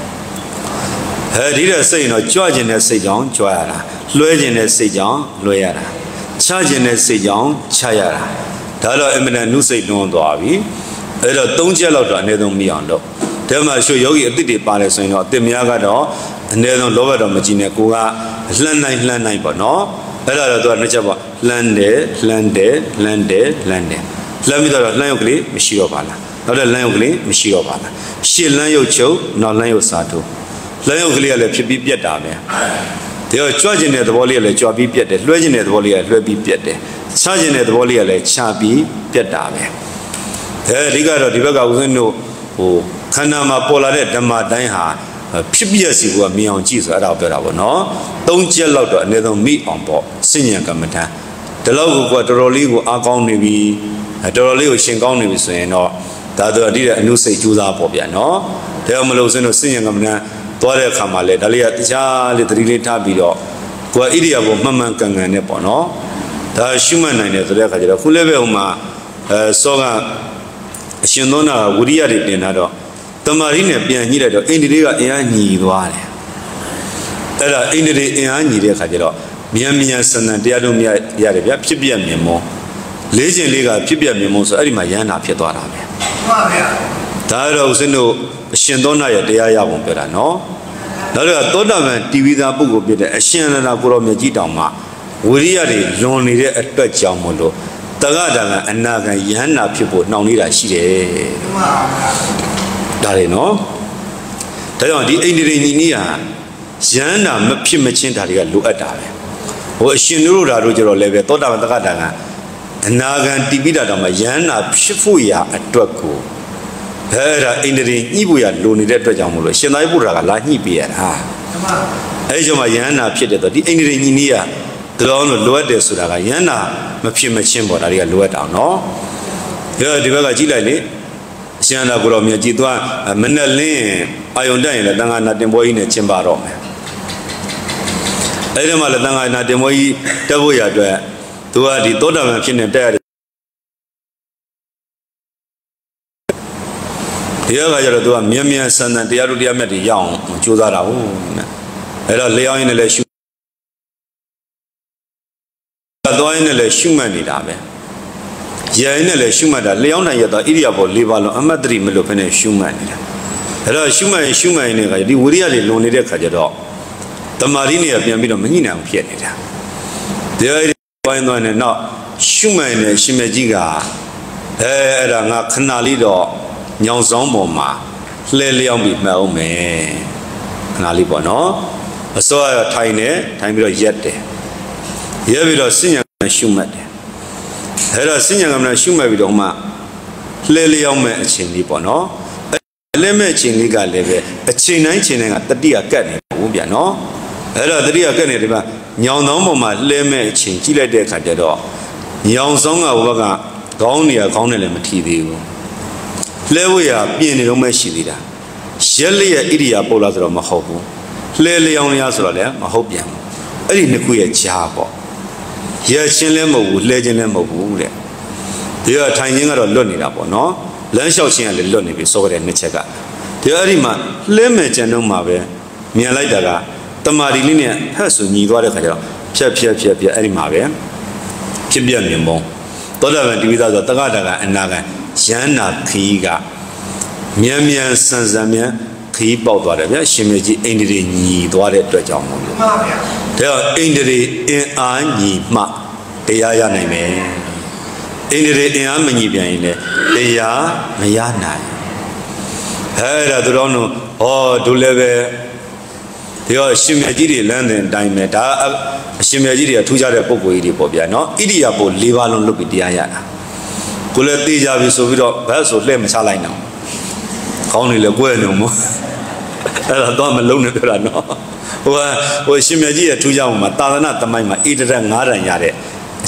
အဲဒီတဲ့စိတ်တော့ကြွခြင်းတဲ့စိတ်ကြောင့်ကြွရတာလွှဲခြင်းတဲ့စိတ်ကြောင့်လွှဲရတာချခြင်းတဲ့စိတ်ကြောင့်ချရတာဒါတော့အမှန်တန်နုစိတ်လွန်သွားပြီအဲ့တော့သုံးချက်လောက်တော့အနည်းဆုံးမိအောင်လုပ်ဒါမှရွှေယောဂီအစ်စ်တွေပါတယ်ဆိုရင်တော့အစ်စ်များကတော့အနည်းဆုံးလောဘတော့မကြည့်နဲ့ကိုကလှမ်းနိုင်လှမ်းနိုင်ပေါ့နော်အဲ့ဒါတော့သူကနှစ်ချက်ပေါ့လှမ်းတယ်လှမ်းတယ်လှမ်းတယ်လှမ်းတယ်လှမ်းပြီးတော့လှမ်းရုပ်ကလေးမရှိတော့ပါလားနောက်တဲ့လှမ်းရုပ်ကလေးမရှိတော့ပါလားရှစ်လှမ်းရုပ်ချုပ်နောက်လှမ်းရုပ်စာထုလှမ်းရုပ်ကလေးကလည်းဖြစ်ပြီးပြက်တာပဲဒါတော့ကြွကျင်တဲ့သဘောလေးကလည်းကြွပြီးပြက်တယ်လွှဲကျင်တဲ့သဘောလေးကလွှဲပြီးပြက်တယ်ချကျင်တဲ့သဘောလေးကလည်းချပြီးပြက်တာပဲဒါအဓိကတော့ဒီဘက်ကဦးဇင်းတို့ဟိုခန္ဓာမှာပေါ်လာတဲ့ဓမ္မတိုင်းဟာဖြစ်ပြစီကမြင်အောင်ကြည့်ဆိုအဲ့ဒါကိုပြောတာပေါ့နော်သုံးချက်လောက်တော့အနည်းဆုံးမိအောင်ပေါ့စဉ္ညာကမ္မဋ္ဌာန်းဒီလောက်ကိုကတော်တော်လေးကိုအားကောင်းနေပြီတော်တော်လေးကိုရှင်ကောင်းနေပြီဆိုရင်တော့ဒါတော့အတိတဲ့အနုစိတ်ကြိုးစားပေါ့ဗျာနော်ဒါကြောင့်မလို့ဦးဇင်းတို့စဉ္ညာကမ္မဋ္ဌာန်းသွားတဲ့အခါမှာလေဒါလေးကတခြားလေးသတိလေးထားပြီးတော့ကိုယ်ဣရိယာပုမှန်မှန်ကန်ကန်နဲ့ပေါ့နော်ဒါရှုမှတ်နိုင်တယ်ဆိုတဲ့အခါကျတော့ခုလည်းပဲဟိုမှာအဲစောကအရှင်သောနာဝိရိယတွေတင်လာတော့တမာရီနဲ့ပြန်ညှိလိုက်တော့အိန္ဒိတွေကအင်အားညီသွားတယ်အဲ့ဒါအိန္ဒိတွေအင်အားညီတဲ့အခါကျတော့မြန်မြန်ဆန်ဆန်တရားတို့မြတ်ရတယ်ဗျာဖြစ်ပြမြင်မောလေးခြင်းလေးကဖြစ်ပြမြင်မောဆိုအဲ့ဒီမှာယန္နာဖြစ်သွားတာပဲဟုတ်ပါဗျာဒါတော့ဦးဇင်းတို့အရှင်သောနာရဲ့တရားရပုံပြောတာနော်နောက်တော့သောတာပန်တီဗီသာပုဂ္ဂိုလ်ဖြစ်တဲ့အရှင်အနန္ဒကိုရောမြတ်ကြီးတောင်မှဝိရိယတွေလွန်နေတဲ့အတွက်ကြောင့်မလို့တက္ကတာကအနာဂံယန္နာဖြစ်ဖို့နှောင့်နေတာရှိတယ်ဟုတ်ပါဗျာဒါလေနော်ဒါကြောင့်ဒီအိန္ဒိရိညီနီးဟာယန္နာမဖြစ်မချင်းဒါတွေကလိုအပ်တာပဲဟိုအရှင်တို့ဓာတို့ကြတော့လည်းပဲသောတာပန်တက္ကတာကအနာဂံတိပိတာတောင်မှယန္နာဖြစ်ဖို့ရာအတွက်ကိုအဲ့ဒါအိန္ဒိရိညှိဖို့ရလိုနေတဲ့အတွက်ကြောင့်မလို့ရှင်သာရိပုတ္တရာကလာညှိပေးရတာအဲ့ဒီကျမှယန္နာဖြစ်တဲ့တော့ဒီအိန္ဒိရိညီနီးဟာဒီလိုလိုလိုအပ်တယ်ဆိုတာကယန္နာမဖြစ်မချင်းပေါ့ဒါတွေကလိုအပ်တာနော်ဒီဘက်ကကြည့်လိုက်လေအရှင်အနန္ဒကိုရောမြတ်ကြီးသွားမနဲ့လင်းအာယုန်တက်ရင်လည်းတန်ခါနာတင်ပွဲကြီးနဲ့ကျင်းပတော့မယ်အဲ့ဒီမှာလည်းတန်ခါနာတင်ပွဲကြီးတက်ဖို့ရအတွက်သူကဒီသောတာပန်ဖြစ်နေတက်ရတယ်တရားကကြတော့သူကမြန်မြန်ဆန်ဆန်တရားတို့တရားမြတ်တွေရအောင်ကြိုးစားတာဟုတ်အဲ့တော့လျှောင်းရင်းနဲ့လည်းရှုသွားရင်းနဲ့လည်းရှုမှတ်နေတာပဲရရင်နဲ့လည်းရှုမှတ်တာလျှောင်းနိုင်ရတော့ဣရိယာပု၄ပါးလုံးအမတ်တရိမလို့ဖ ೇನೆ ရှုမှတ်နေတာအဲ့တော့ရှုမှတ်ရင်ရှုမှတ်ရင်လည်းဒီဝိရိယတွေလွန်နေတဲ့ခါကျတော့တမာရီနေရပြန်ပြီးတော့မညှိနိုင်အောင်ဖြစ်နေတာတရားတွေပိုင်းသွားနေတော့ရှုမှတ်ရင်ရှင်မြတ်ကြီးကအဲအဲ့ဒါငါခဏလေးတော့ညောင်ဆောင်ပေါ်မှာလှဲလျောင်းပြီးမှတ်အောင်မယ်ခဏလေးပေါ့နော်အစောကထိုင်နေထိုင်ပြီးတော့ရက်တယ်ရက်ပြီးတော့စဉ္ညာရှုမှတ်တယ်အဲ့တော့စဉ္ညာကမ္မနာရှုမှတ်ပြီးတော့မှလှဲလျောင်းမဲ့အချိန်လေးပေါ့နော်အဲ့လဲမဲ့အချိန်လေးကလည်းပဲအချိန်တိုင်းချိန်တိုင်းကတတိယကတ်နေဘူးဗျာနော်အဲ့တော့တတိယကတ်နေဒီမှာညောင်ဆောင်ပေါ်မှာလှဲမဲ့အချိန်ကြည့်လိုက်တဲ့အခါကျတော့ညောင်ဆောင်ကဘက်ကခေါင်းနေရခေါင်းနဲ့လည်းမထီသေးဘူးလှဲဝရပြင်နေတော့မှရှိသေးတာရက်လျက်ဣရိယာပုတ်လားဆိုတော့မဟုတ်ဘူးလှဲလျောင်းရဆိုတော့လည်းမဟုတ်ပြန်ဘူးအဲ့ဒီနှစ်ခုရဲ့ကြားပေါ့ရက်ချင်းလည်းမဟုတ်ဘူးလှဲချင်းလည်းမဟုတ်ဘူးတဲ့ဒီကထိုင်ချင်းကတော့လွတ်နေတာပေါ့နော်လမ်းလျှောက်ချင်းကလည်းလွတ်နေပြီစောကြတဲ့နှစ်ချက်ကဒီအဲ့ဒီမှာလှဲမဲ့ကြံတော့မှာပဲမြန်လိုက်တာကတမာရီလေးနဲ့ဟဲ့ဆိုညီသွားတဲ့ခါကျတော့ဖြက်ဖြက်ဖြက်ဖြက်အဲ့ဒီမှာပဲဖြစ်ပြမြင်ပုံသောတာပန်တိဝိသဆိုတက္ကတာကအနာဂံယန္နာခီးကမြန်မြန်ဆန်ဆန်မြန်ခီးပေါက်သွားတယ်ဗျာရှင်မြတ်ကြီးအိန္ဒိရိညီသွားတဲ့အတွက်ကြောင့်မို့လို့မှန်ပါဗျာဒါအိန္ဒိရိအင်အားညီမှတရားရနိုင်မယ်အိန္ဒိရိအင်အားမညီပြန်ရင်လည်းတရားမရနိုင်ဟဲ့ဒါသူတော်တို့ဟောဒုလည်းပဲဒီတော့ရှင်မြတ်ကြီးတွေလမ်းတဲ့အတိုင်းပဲဒါအရှင်မြတ်ကြီးတွေကထူးခြားတဲ့ပုံကိုယ်ကြီးတွေပေါ့ဗျာနော်ဣရိယာပု၄ပါးလုံးလုပ်ပြီးတရားရတာကိုလည်းသိကြပြီဆိုပြီးတော့ဘယ်ဆိုလှည့်မချလိုက်တော့ခေါင်းနေလည်းကွဲနေမို့အဲ့ဒါတော့မလုံးနဲ့ပြောတာနော်ဟိုဟိုရှင်မြတ်ကြီးရဲ့ထူးခြားမှုမှာသာသနာသမိုင်းမှာဣတရငါးတန်ရတဲ့အရှင်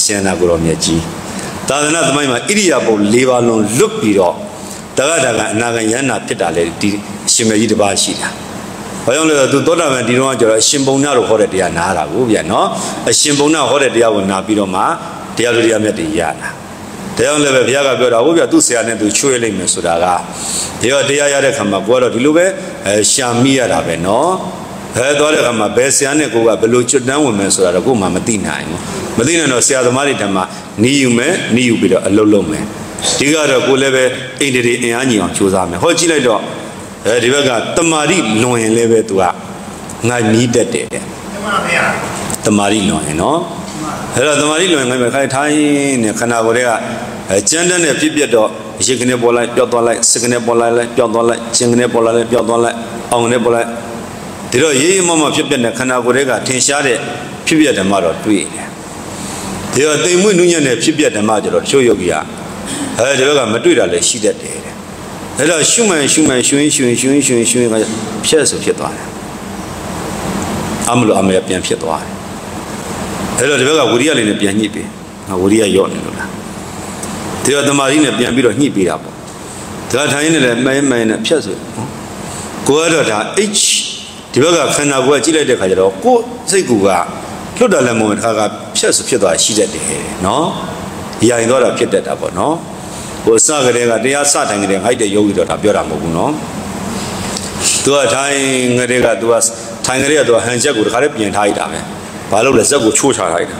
နာကိုရောမြတ်ကြီးသာသနာသမိုင်းမှာဣရိယာပုလေးပါးလုံးလွတ်ပြီးတော့တက္ကတာကအနာဂံယန္နာဖြစ်တာလေဒီအရှင်မကြီးတစ်ပါးရှိတာဘာကြောင့်လဲဆိုတော့သူသောတာပန်ဒီတော့ကျတော့အရှင်ပုံနာတို့ဟောတဲ့တရားနားတာကိုဗျာနော်အရှင်ပုံနာဟောတဲ့တရားကိုနားပြီးတော့မှတရားတို့တရားမြတ်တွေရတာတရားလည်းပဲဘုရားကပြောတာဟုတ်ဗျာသူ့ဆရာနဲ့သူချွေးလိုက်မယ်ဆိုတာကဒီတော့တရားရတဲ့ခါမှာကိုကတော့ဒီလိုပဲအဲရှာမိရတာပဲနော်အဲသွားတဲ့ခါမှာဘယ်ဆရာနဲ့ကိုကဘယ်လိုကျွတ်တန်းဝင်မယ်ဆိုတာတော့ကိုမှမသိနိုင်ဘူးမသိနိုင်တော့ဆရာသမားတွေတည်းမှာနီးယူမယ်နီးယူပြီးတော့အလုပ်လုပ်မယ်ဒီကတော့ကိုလည်းပဲအိန္ဒြေအင်အားညီအောင်ကြိုးစားမယ်ဟောကြည့်လိုက်တော့အဲဒီဘက်ကတမာတိလွန်ရင်လည်းပဲသူကငါမီးတက်တယ်တဲ့တမာတိလွန်ရင်နော်အဲ့တော့တမာတိလွန်ရင်ငါခိုင်ထိုင်းနဲ့ခန္ဓာကိုယ်တွေကကျန်းတဲ့နဲ့ပြည့်ပြတ်တော့ရေကနေပေါ်လိုက်ပျောက်သွားလိုက်စကနေပေါ်လိုက်လိုက်ပျောက်သွားလိုက်ကျင်ကနေပေါ်လိုက်လိုက်ပျောက်သွားလိုက်အောင်ကနေပေါ်လိုက်ဒီတော့ရေးရေးမမဖြစ်ပြတဲ့ခန္ဓာကိုယ်တွေကထင်ရှားတဲ့ဖြစ်ပြဓမ္မတော့တွေ့တယ်ဒီတော့တိမ်မွေ့နုညံ့တဲ့ဖြစ်ပြဓမ္မကျတော့တချို့ယောဂီကအဲဒီဘက်ကမတွေ့တာလည်းရှိတတ်တယ်တဲ့အဲ့တော့ရှုမှန်ရှုမှန်ရှုရင်ရှုရင်ရှုရင်ရှုရင်ရှုရင်ကဖြက်ဆိုဖြစ်သွားတယ်အမလို့အမေပြန်ဖြစ်သွားတယ်အဲ့တော့ဒီဘက်ကဝိရိယလေးနဲ့ပြန်ညှိပေးငါဝိရိယရော့နေလို့လားဒီတော့တမာရီနဲ့ပြန်ပြီးတော့ညှိပေးတာပေါ့ဒါထိုင်းနေလည်းမဲမဲနဲ့ဖြက်ဆိုကိုကတော့ဒါ H ဒီဘက်ကခန္ဓာကိုယ်ကကြည့်လိုက်တဲ့ခါကျတော့ကိုယ်စိတ်ကူကလွတ်တယ်လည်းမဟုတ်ဘူးခါကဖြက်ဆိုဖြစ်သွားရှိတတ်တယ်နော်ရိုင်သွားတာဖြစ်တတ်တာပေါ့နော်ကိုယ်စကြတဲ့ကတရားစတိုင်းကလေးဟိုက်တဲ့ယောဂီတော့ဒါပြောတာမဟုတ်ဘူးနော်သူကထိုင်းကလေးကသူကထိုင်းကလေးကသူကဟန်ချက်ကိုတခါတည်းပြင်ထားလိုက်တာပဲဘာလို့လဲဇက်ကိုချိုးချလိုက်တာ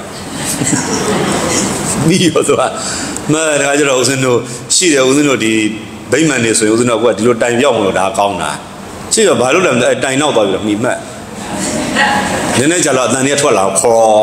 ပြီးတော့သူကမဲတခါကျတော့ဦးဇင်းတို့ရှိတယ်ဦးဇင်းတို့ဒီဗိမာန်နေဆိုရင်ဦးဇင်းတို့ကဒီလိုတိုင်ပြောက်မလို့ဒါကောင်းတာရှိတော့ဘာလို့လဲတိုင်နောက်သွားပြီးတော့မှီမှတ်နည်းနည်းကြာတော့အတန်ကြီးထွက်လာခေါ်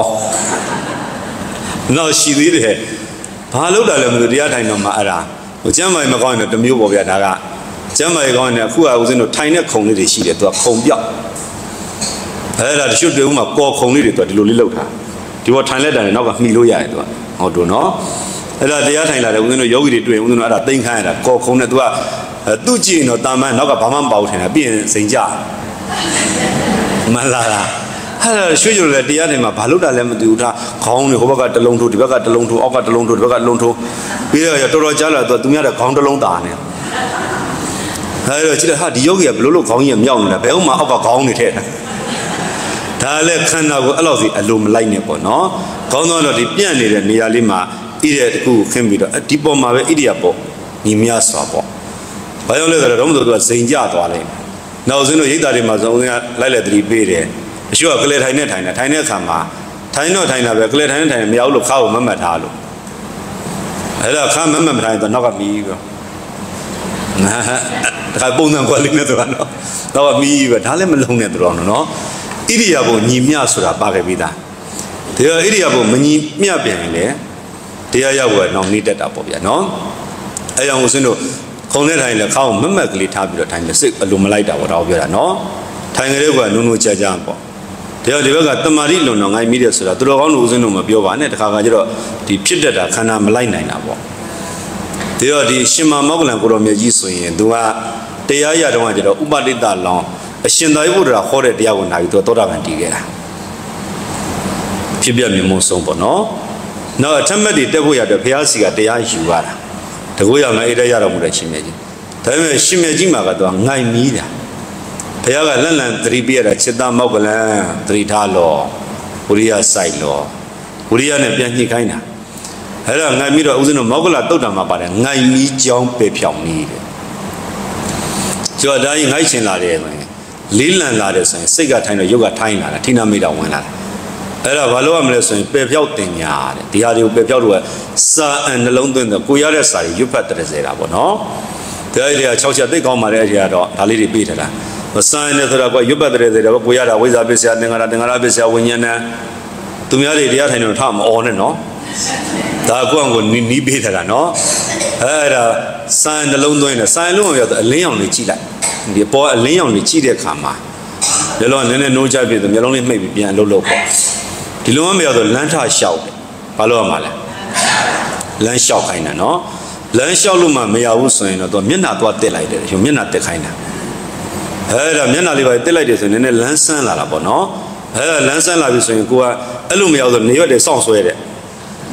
နောက်ရှိသေးတယ်ဘာလို့တာလဲမလို့တရားထိုင်တော့မှအဲ့ဒါဟိုကျမ်းမာရေးမကောင်းရင်တော့တမျိုးပေါ့ဗျာဒါကကျမ်းမာရေးကောင်းရင်အခုကဦးဇင်းတို့ထိုင်တဲ့ခုံလေးတွေရှိတယ်သူကခုံပြောက်အဲ့ဒါတချို့တွေဥမာကော်ခုံလေးတွေသူကဒီလိုလေးလောက်ထားဒီဘောထိုင်လက်တန်နဲ့နောက်ကမှီလို့ရတယ်သူကဟုတ်တော့နော်အဲ့ဒါတရားထိုင်လာတယ်ဦးဇင်းတို့ယောဂီတွေတွေ့ဦးဇင်းတို့အဲ့ဒါသိမ်းခိုင်းရတာကော်ခုံနဲ့သူကသူ့ကြည့်ရင်တော့တာမန်နောက်ကဘာမှမပေါဘူးထင်တာပြီးရင်စိန်ကြမလာလားအဲ့ဒါရွှေကြိုလည်းတရားတွေမှာဘာလို့တာလဲမသိဘူးဒါခေါင်းတွေဟိုဘက်ကတလုံးထိုးဒီဘက်ကတလုံးထိုးအောက်ကတလုံးထိုးဒီဘက်ကတလုံးထိုးပြီးတော့တော်တော်ကြားလာတော့သူများတဲ့ခေါင်းတလုံးတာနေအဲ့တော့ကြည့်လိုက်ဟာဒီယောဂီကဘလို့လို့ခေါင်းကြီးမြောက်နေတာဘယ်ဥမှာအောက်ကခေါင်းနေထဲတာဒါလည်းခန္ဓာကိုအဲ့လောက်စီအလိုမလိုက်နဲ့ပေါ့နော်ခေါင်းတော့ဒီပြန့်နေတဲ့နေရာလေးမှာဣရိယာတခုခင်းပြီးတော့ဒီပေါ်မှာပဲဣရိယာပေါ့ညီမြစွာပေါ့ဘာကြောင့်လဲဆိုတော့တော့သူကဇိမ်ကြသွားလိုက်နောက်စင်းတို့ရိတ်တာတွေမှာဇုံစင်းကလိုက်လက်သတိပေးတယ်အရှိကကလေးထိုင်နဲ့ထိုင်တယ်ထိုင်တဲ့အခါမှာထိုင်တော့ထိုင်တာပဲကလေးထိုင်နဲ့ထိုင်မရဘူးလို့ခါကိုမမှတ်ထားလို့အဲ့ဒါခါမမှတ်မထိုင်တော့နောက်ကမီးပဲငါဒါပုံစံကွက်လေးနဲ့တော့နော်နောက်ကမီးပဲဒါလည်းမလုံးနဲ့တော့နော်ဣရိယာပုညီမြဆိုတာပါခဲ့ပြီးသားဒါဣရိယာပုမညီမြပြန်ရင်လေတရားရောက်ွယ်တော့နေတတ်တာပေါ့ဗျာနော်အဲကြောင့်ဦးဇင်းတို့ခုံနဲ့ထိုင်လဲခါကိုမမှတ်ကလေးထားပြီးတော့ထိုင်တယ်စိတ်အလိုမလိုက်တာပေါ့ဒါကိုပြောတာနော်ထိုင်ကလေးကနုံနုံကြာကြာပေါ့ဒါဒီဘက်ကတမာတိလွန်တော့ငိုင်းမိတယ်ဆိုတာသူတော်ကောင်းတို့ဦးဇင်းတို့မပြောပါနဲ့တခါခါကျတော့ဒီဖြစ်တတ်တာခန္ဓာမလိုက်နိုင်တာပေါ့ဒါတော့ဒီရှင်မောဂလန်ကိုတော်မြတ်ကြီးဆိုရင်သူကတရားရတော့ကျတော့ဥပတိတလောင်းအရှင်သာရိပုတ္တရာဟောတဲ့တရားကိုနာပြီးသူသောတာပန်တည်ခဲ့တာဖြစ်ပြမြင်မို့ဆုံးပေါ့နော်နောက်အထက်မဲ့တွေတက်ဖို့ရတော့ဘုရားစီကတရားယူရတာတကူရမယ်အဲ့ဒါရတော့မှုတဲ့ရှင်မြတ်ကြီးဒါပေမဲ့ရှင်မြတ်ကြီးမှာကတော့ငိုင်မီးတာဘုရားကလက်လံသတိပေးရတာจิตမောဂလန်သတိထားလောဝိရိယစိုက်လောဝိရိယနဲ့ပြန်ညှိခိုင်းတာအဲ့ဒါငိုင်ပြီးတော့ဦးဇင်းတို့မောဂလတုတ်တံမှာပါတယ်ငိုင်မီးကြောင်းပဲဖြောင်းနေတယ်ကျော်ဒါကြီးငိုက်ရှင်လာတယ်ဆိုရင်လေးလံလာတယ်ဆိုရင်စိတ်ကထိုင်တော့ရုပ်ကထိုင်းလာတာထိနာမိတာဝင်လာတာအဲ့ဒါဘာလို့ရမလဲဆိုရင်ပယ်ဖြောက်တင်ညာတဲ့ဒီဟာတွေကိုပယ်ဖြောက်လို့စာအန်နှလုံးသွင်းတော့ကိုရတဲ့စာကြီးရွတ်ဖတ်တဲ့စေတာပေါ့နော်ဒါကြီးတွေက၆ချက်သိကောင်းပါလေအဲ့ဒီကတော့ဒါလေးတွေပေးထားတာစာအန်နဲ့ဆိုတော့ရွတ်ဖတ်တဲ့စေတာကိုရတာဝိဇ္ဇာပစ္စယသင်္ခါရသင်္ခါရပစ္စယဝိညာဏသူများတွေတရားထိုင်တော့ထမအော်နဲ့နော်ဒါကိုယ့်ကိုနီးပေးထားတာနော်အဲ့ဒါစာအန်နှလုံးသွင်းတယ်စာအန်လုံးအောင်ရတော့အလင်းရောင်လေးကြည့်လိုက်ဒီပေါ်အလင်းရောင်လေးကြည့်တဲ့အခါမှာဒီလိုနည်းနည်းနိုးချပြည့်တယ်မျိုးလုံးလေးမှိတ်ပြီးပြန်လှုပ်လှုပ်ပေါ့ဒီလိုမှမရတော့လမ်းထလျှောက်တယ်ဘာလို့ရမှာလဲလမ်းလျှောက်ခိုင်းတာနော်လမ်းလျှောက်လို့မှမရဘူးဆိုရင်တော့မျက်နှာသွားတက်လိုက်တယ်ရုံမျက်နှာတက်ခိုင်းတာအဲ့ဒါမျက်နှာလေးပါတက်လိုက်တယ်ဆိုရင်နည်းနည်းလမ်းဆန်းလာတာပေါ့နော်အဲ့ဒါလမ်းဆန်းလာပြီဆိုရင်ကိုကအဲ့လိုမရဘူးဆိုနေရွက်တယ်စောင့်ဆွဲတယ်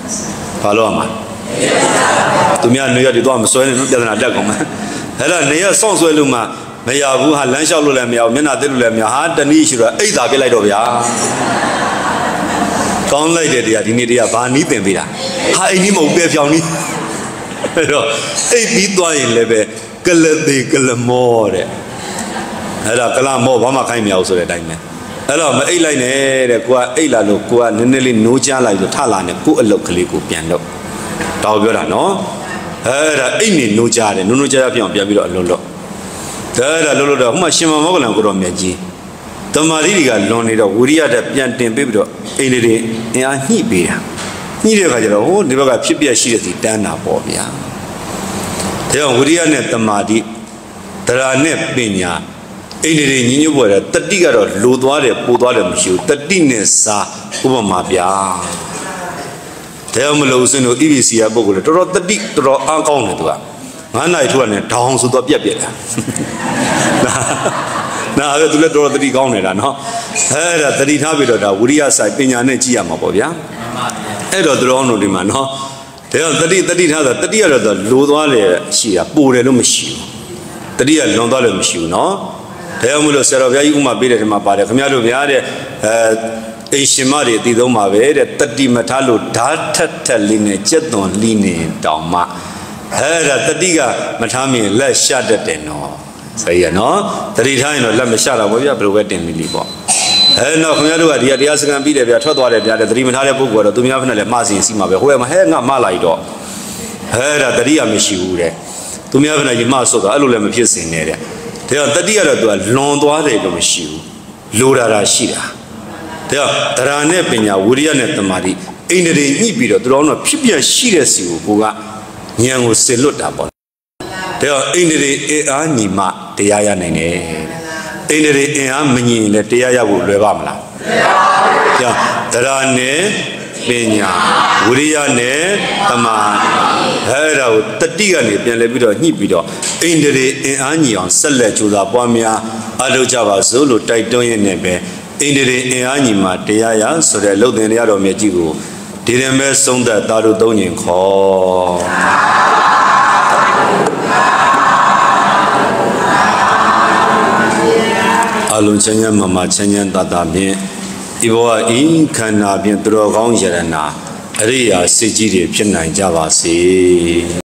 ဘာလို့မှာသူများနေရဒီတော့မဆွဲနေလို့ပြဿနာတက်ကုန်မှာအဲ့ဒါနေရစောင့်ဆွဲလို့မှမရဘူးဟာလမ်းလျှောက်လို့လည်းမရဘူးမျက်နှာသိလို့လည်းမရဟာတနည်းရှိတော့အိတ်သာပြလိုက်တော့ဗျာကောင်းလိုက်တဲ့တရားဒီနေ့တရားဘာနီးပင်ပေးတာဟာအိမ်ကြီးမဟုတ်ပဲဖြောင်းနီးအဲ့တော့အိတ်ပြီးသွားရင်လည်းပဲကလသေးကလမောတဲ့အဲ့ဒါကလမောဘာမှခိုင်းမရဘူးဆိုတဲ့အတိုင်းပဲအဲ့တော့မအိတ်လိုက်နဲ့တဲ့ကိုကအိတ်လာလို့ကိုကနည်းနည်းလေးနိုးချလိုက်ဆိုထလာနဲ့ကို့အလုတ်ကလေးကိုပြန်လို့တောက်ပြောတာနော်အဲ့ဒါအိတ်နေနိုးချတယ်နိုးနိုးချချပြောင်းပြန်ပြီးတော့အလုံးလို့ဒါအဲ့ဒါလုံးလို့တော့ဟိုမှာရှင်မောဂလန်ကိုတော့မြတ်ကြီးတမာတိတွေကလွန်နေတော့ဝိရိယတက်ပြန်တင်ပေးပြီးတော့အိန္ဒိတွေအင်အားညှိပေးတာညှိတဲ့အခါကျတော့ဟိုဒီဘက်ကဖြစ်ပြရှိတဲ့စီတန်းတာပေါ့ဗျာဒါကြောင့်ဝိရိယနဲ့တမာတိတရားနဲ့ပညာအိန္ဒိတွေညီညွတ်ပေါ်တယ်တတိကတော့လိုသွားတယ်ပိုသွားတယ်မရှိဘူးတတိနဲ့စာဥပမာဗျာဒါကြောင့်မလို့စင်တို့ E B C ရပုဂ္ဂိုလ်တော်တော်တတိတော်တော်အားကောင်းတယ်သူကငါးနိုင်ထိုးရတယ်ဒေါင်းဆိုတော့ပြက်ပြက်တာနာအဲ့သူလည်းတော်တော်တတိကောင်းနေတာနော်အဲ့ဒါတတိထားပြီးတော့ဒါဝိရိယဆိုင်ပညာနဲ့ကြည့်ရမှာပေါ့ဗျာအဲ့တော့သူတော်အောင်တို့ဒီမှာနော်ဒါကြောင့်တတိတတိထားတာတတိကတော့လိုသွားတယ်ရှိတာပိုတယ်လို့မရှိဘူးတတိကလွန်သွားလို့မရှိဘူးနော်ဒါကြောင့်မလို့ဆရာတော်ဘုရားကြီးဥမာပေးတဲ့ဒီမှာပါတယ်ခင်ဗျားတို့ဗျာတဲ့အဲအိရှင်မတွေအတိသုံးပါပဲတဲ့တတိမထားလို့ဓာတ်ထက်ထက်လေးနဲ့ကြက်သွန်လီးနေတောင်မှအဲ့ဒါတတိကမထားမရင်လက်ရှတတ်တယ်နော်ဆရာနော်တတိထားရင်တော့လက်မရှတာပေါ့ဗျာဘယ်လိုပဲတင်လီလီပေါ့အဲ့တော့ခင်ဗျားတို့ကဒီကတရားစခန်းပြီးတယ်ဗျာထွက်သွားတယ်ဗျာတတိမထားတဲ့ပုဂ္ဂိုလ်ကတော့သူများဖက်နဲ့လည်းမှားစီစီမှာပဲဟိုကမဟဲငါမှားလိုက်တော့အဲ့ဒါတတိကမရှိဘူးတဲ့သူများဖက်နဲ့ကြီးမှားဆိုတော့အဲ့လိုလည်းမဖြစ်စင်နဲ့တဲ့ဒါကြောင့်တတိကတော့သူကလွန်သွားတယ်လို့မရှိဘူးလိုတာတာရှိတာဒါကြောင့်တရားနဲ့ပညာဝိရိယနဲ့တမာတိအိန္ဒြေညှိပြီးတော့သူတော်တော့ဖြစ်ပြရှိတဲ့စီကိုကိုကဉာဏ်ကိုစေလွတ်တာပေါ့ဒါကြောင့်အိန္ဒြေအင်အားညီမှတရားရနိုင်တယ်အိန္ဒြေအင်အားမညီရင်လည်းတရားရဖို့လွယ်ပါမလားလွယ်ပါဘူးကြောင့်တရားနဲ့ပညာဝိရိယနဲ့တမာအဲ့ဒါကိုတတိကနေပြန်လဲပြီးတော့ညှိပြီးတော့အိန္ဒြေအင်အားညီအောင်ဆက်လက်ကြိုးစားပွားများအထောက်ကြပါစို့လို့တိုက်တွန်းရင်းနဲ့ပဲအိန္ဒြေအင်အားညီမှတရားရဆိုတဲ့လုံသင်တရားတော်မြတ်ကြီးကိုဒီရင်ပဲသုံးသက်သာတို့သုံးညင်ခေါ်အလုံးချမ်းချမ်းမမချမ်းချမ်းသာသာဖြင့်ဤဘဝဤခန္ဓာဖြင့်သူတော်ကောင်းယရနာအရိယာစိတ်ကြီးတွေဖြစ်နိုင်ကြပါစေ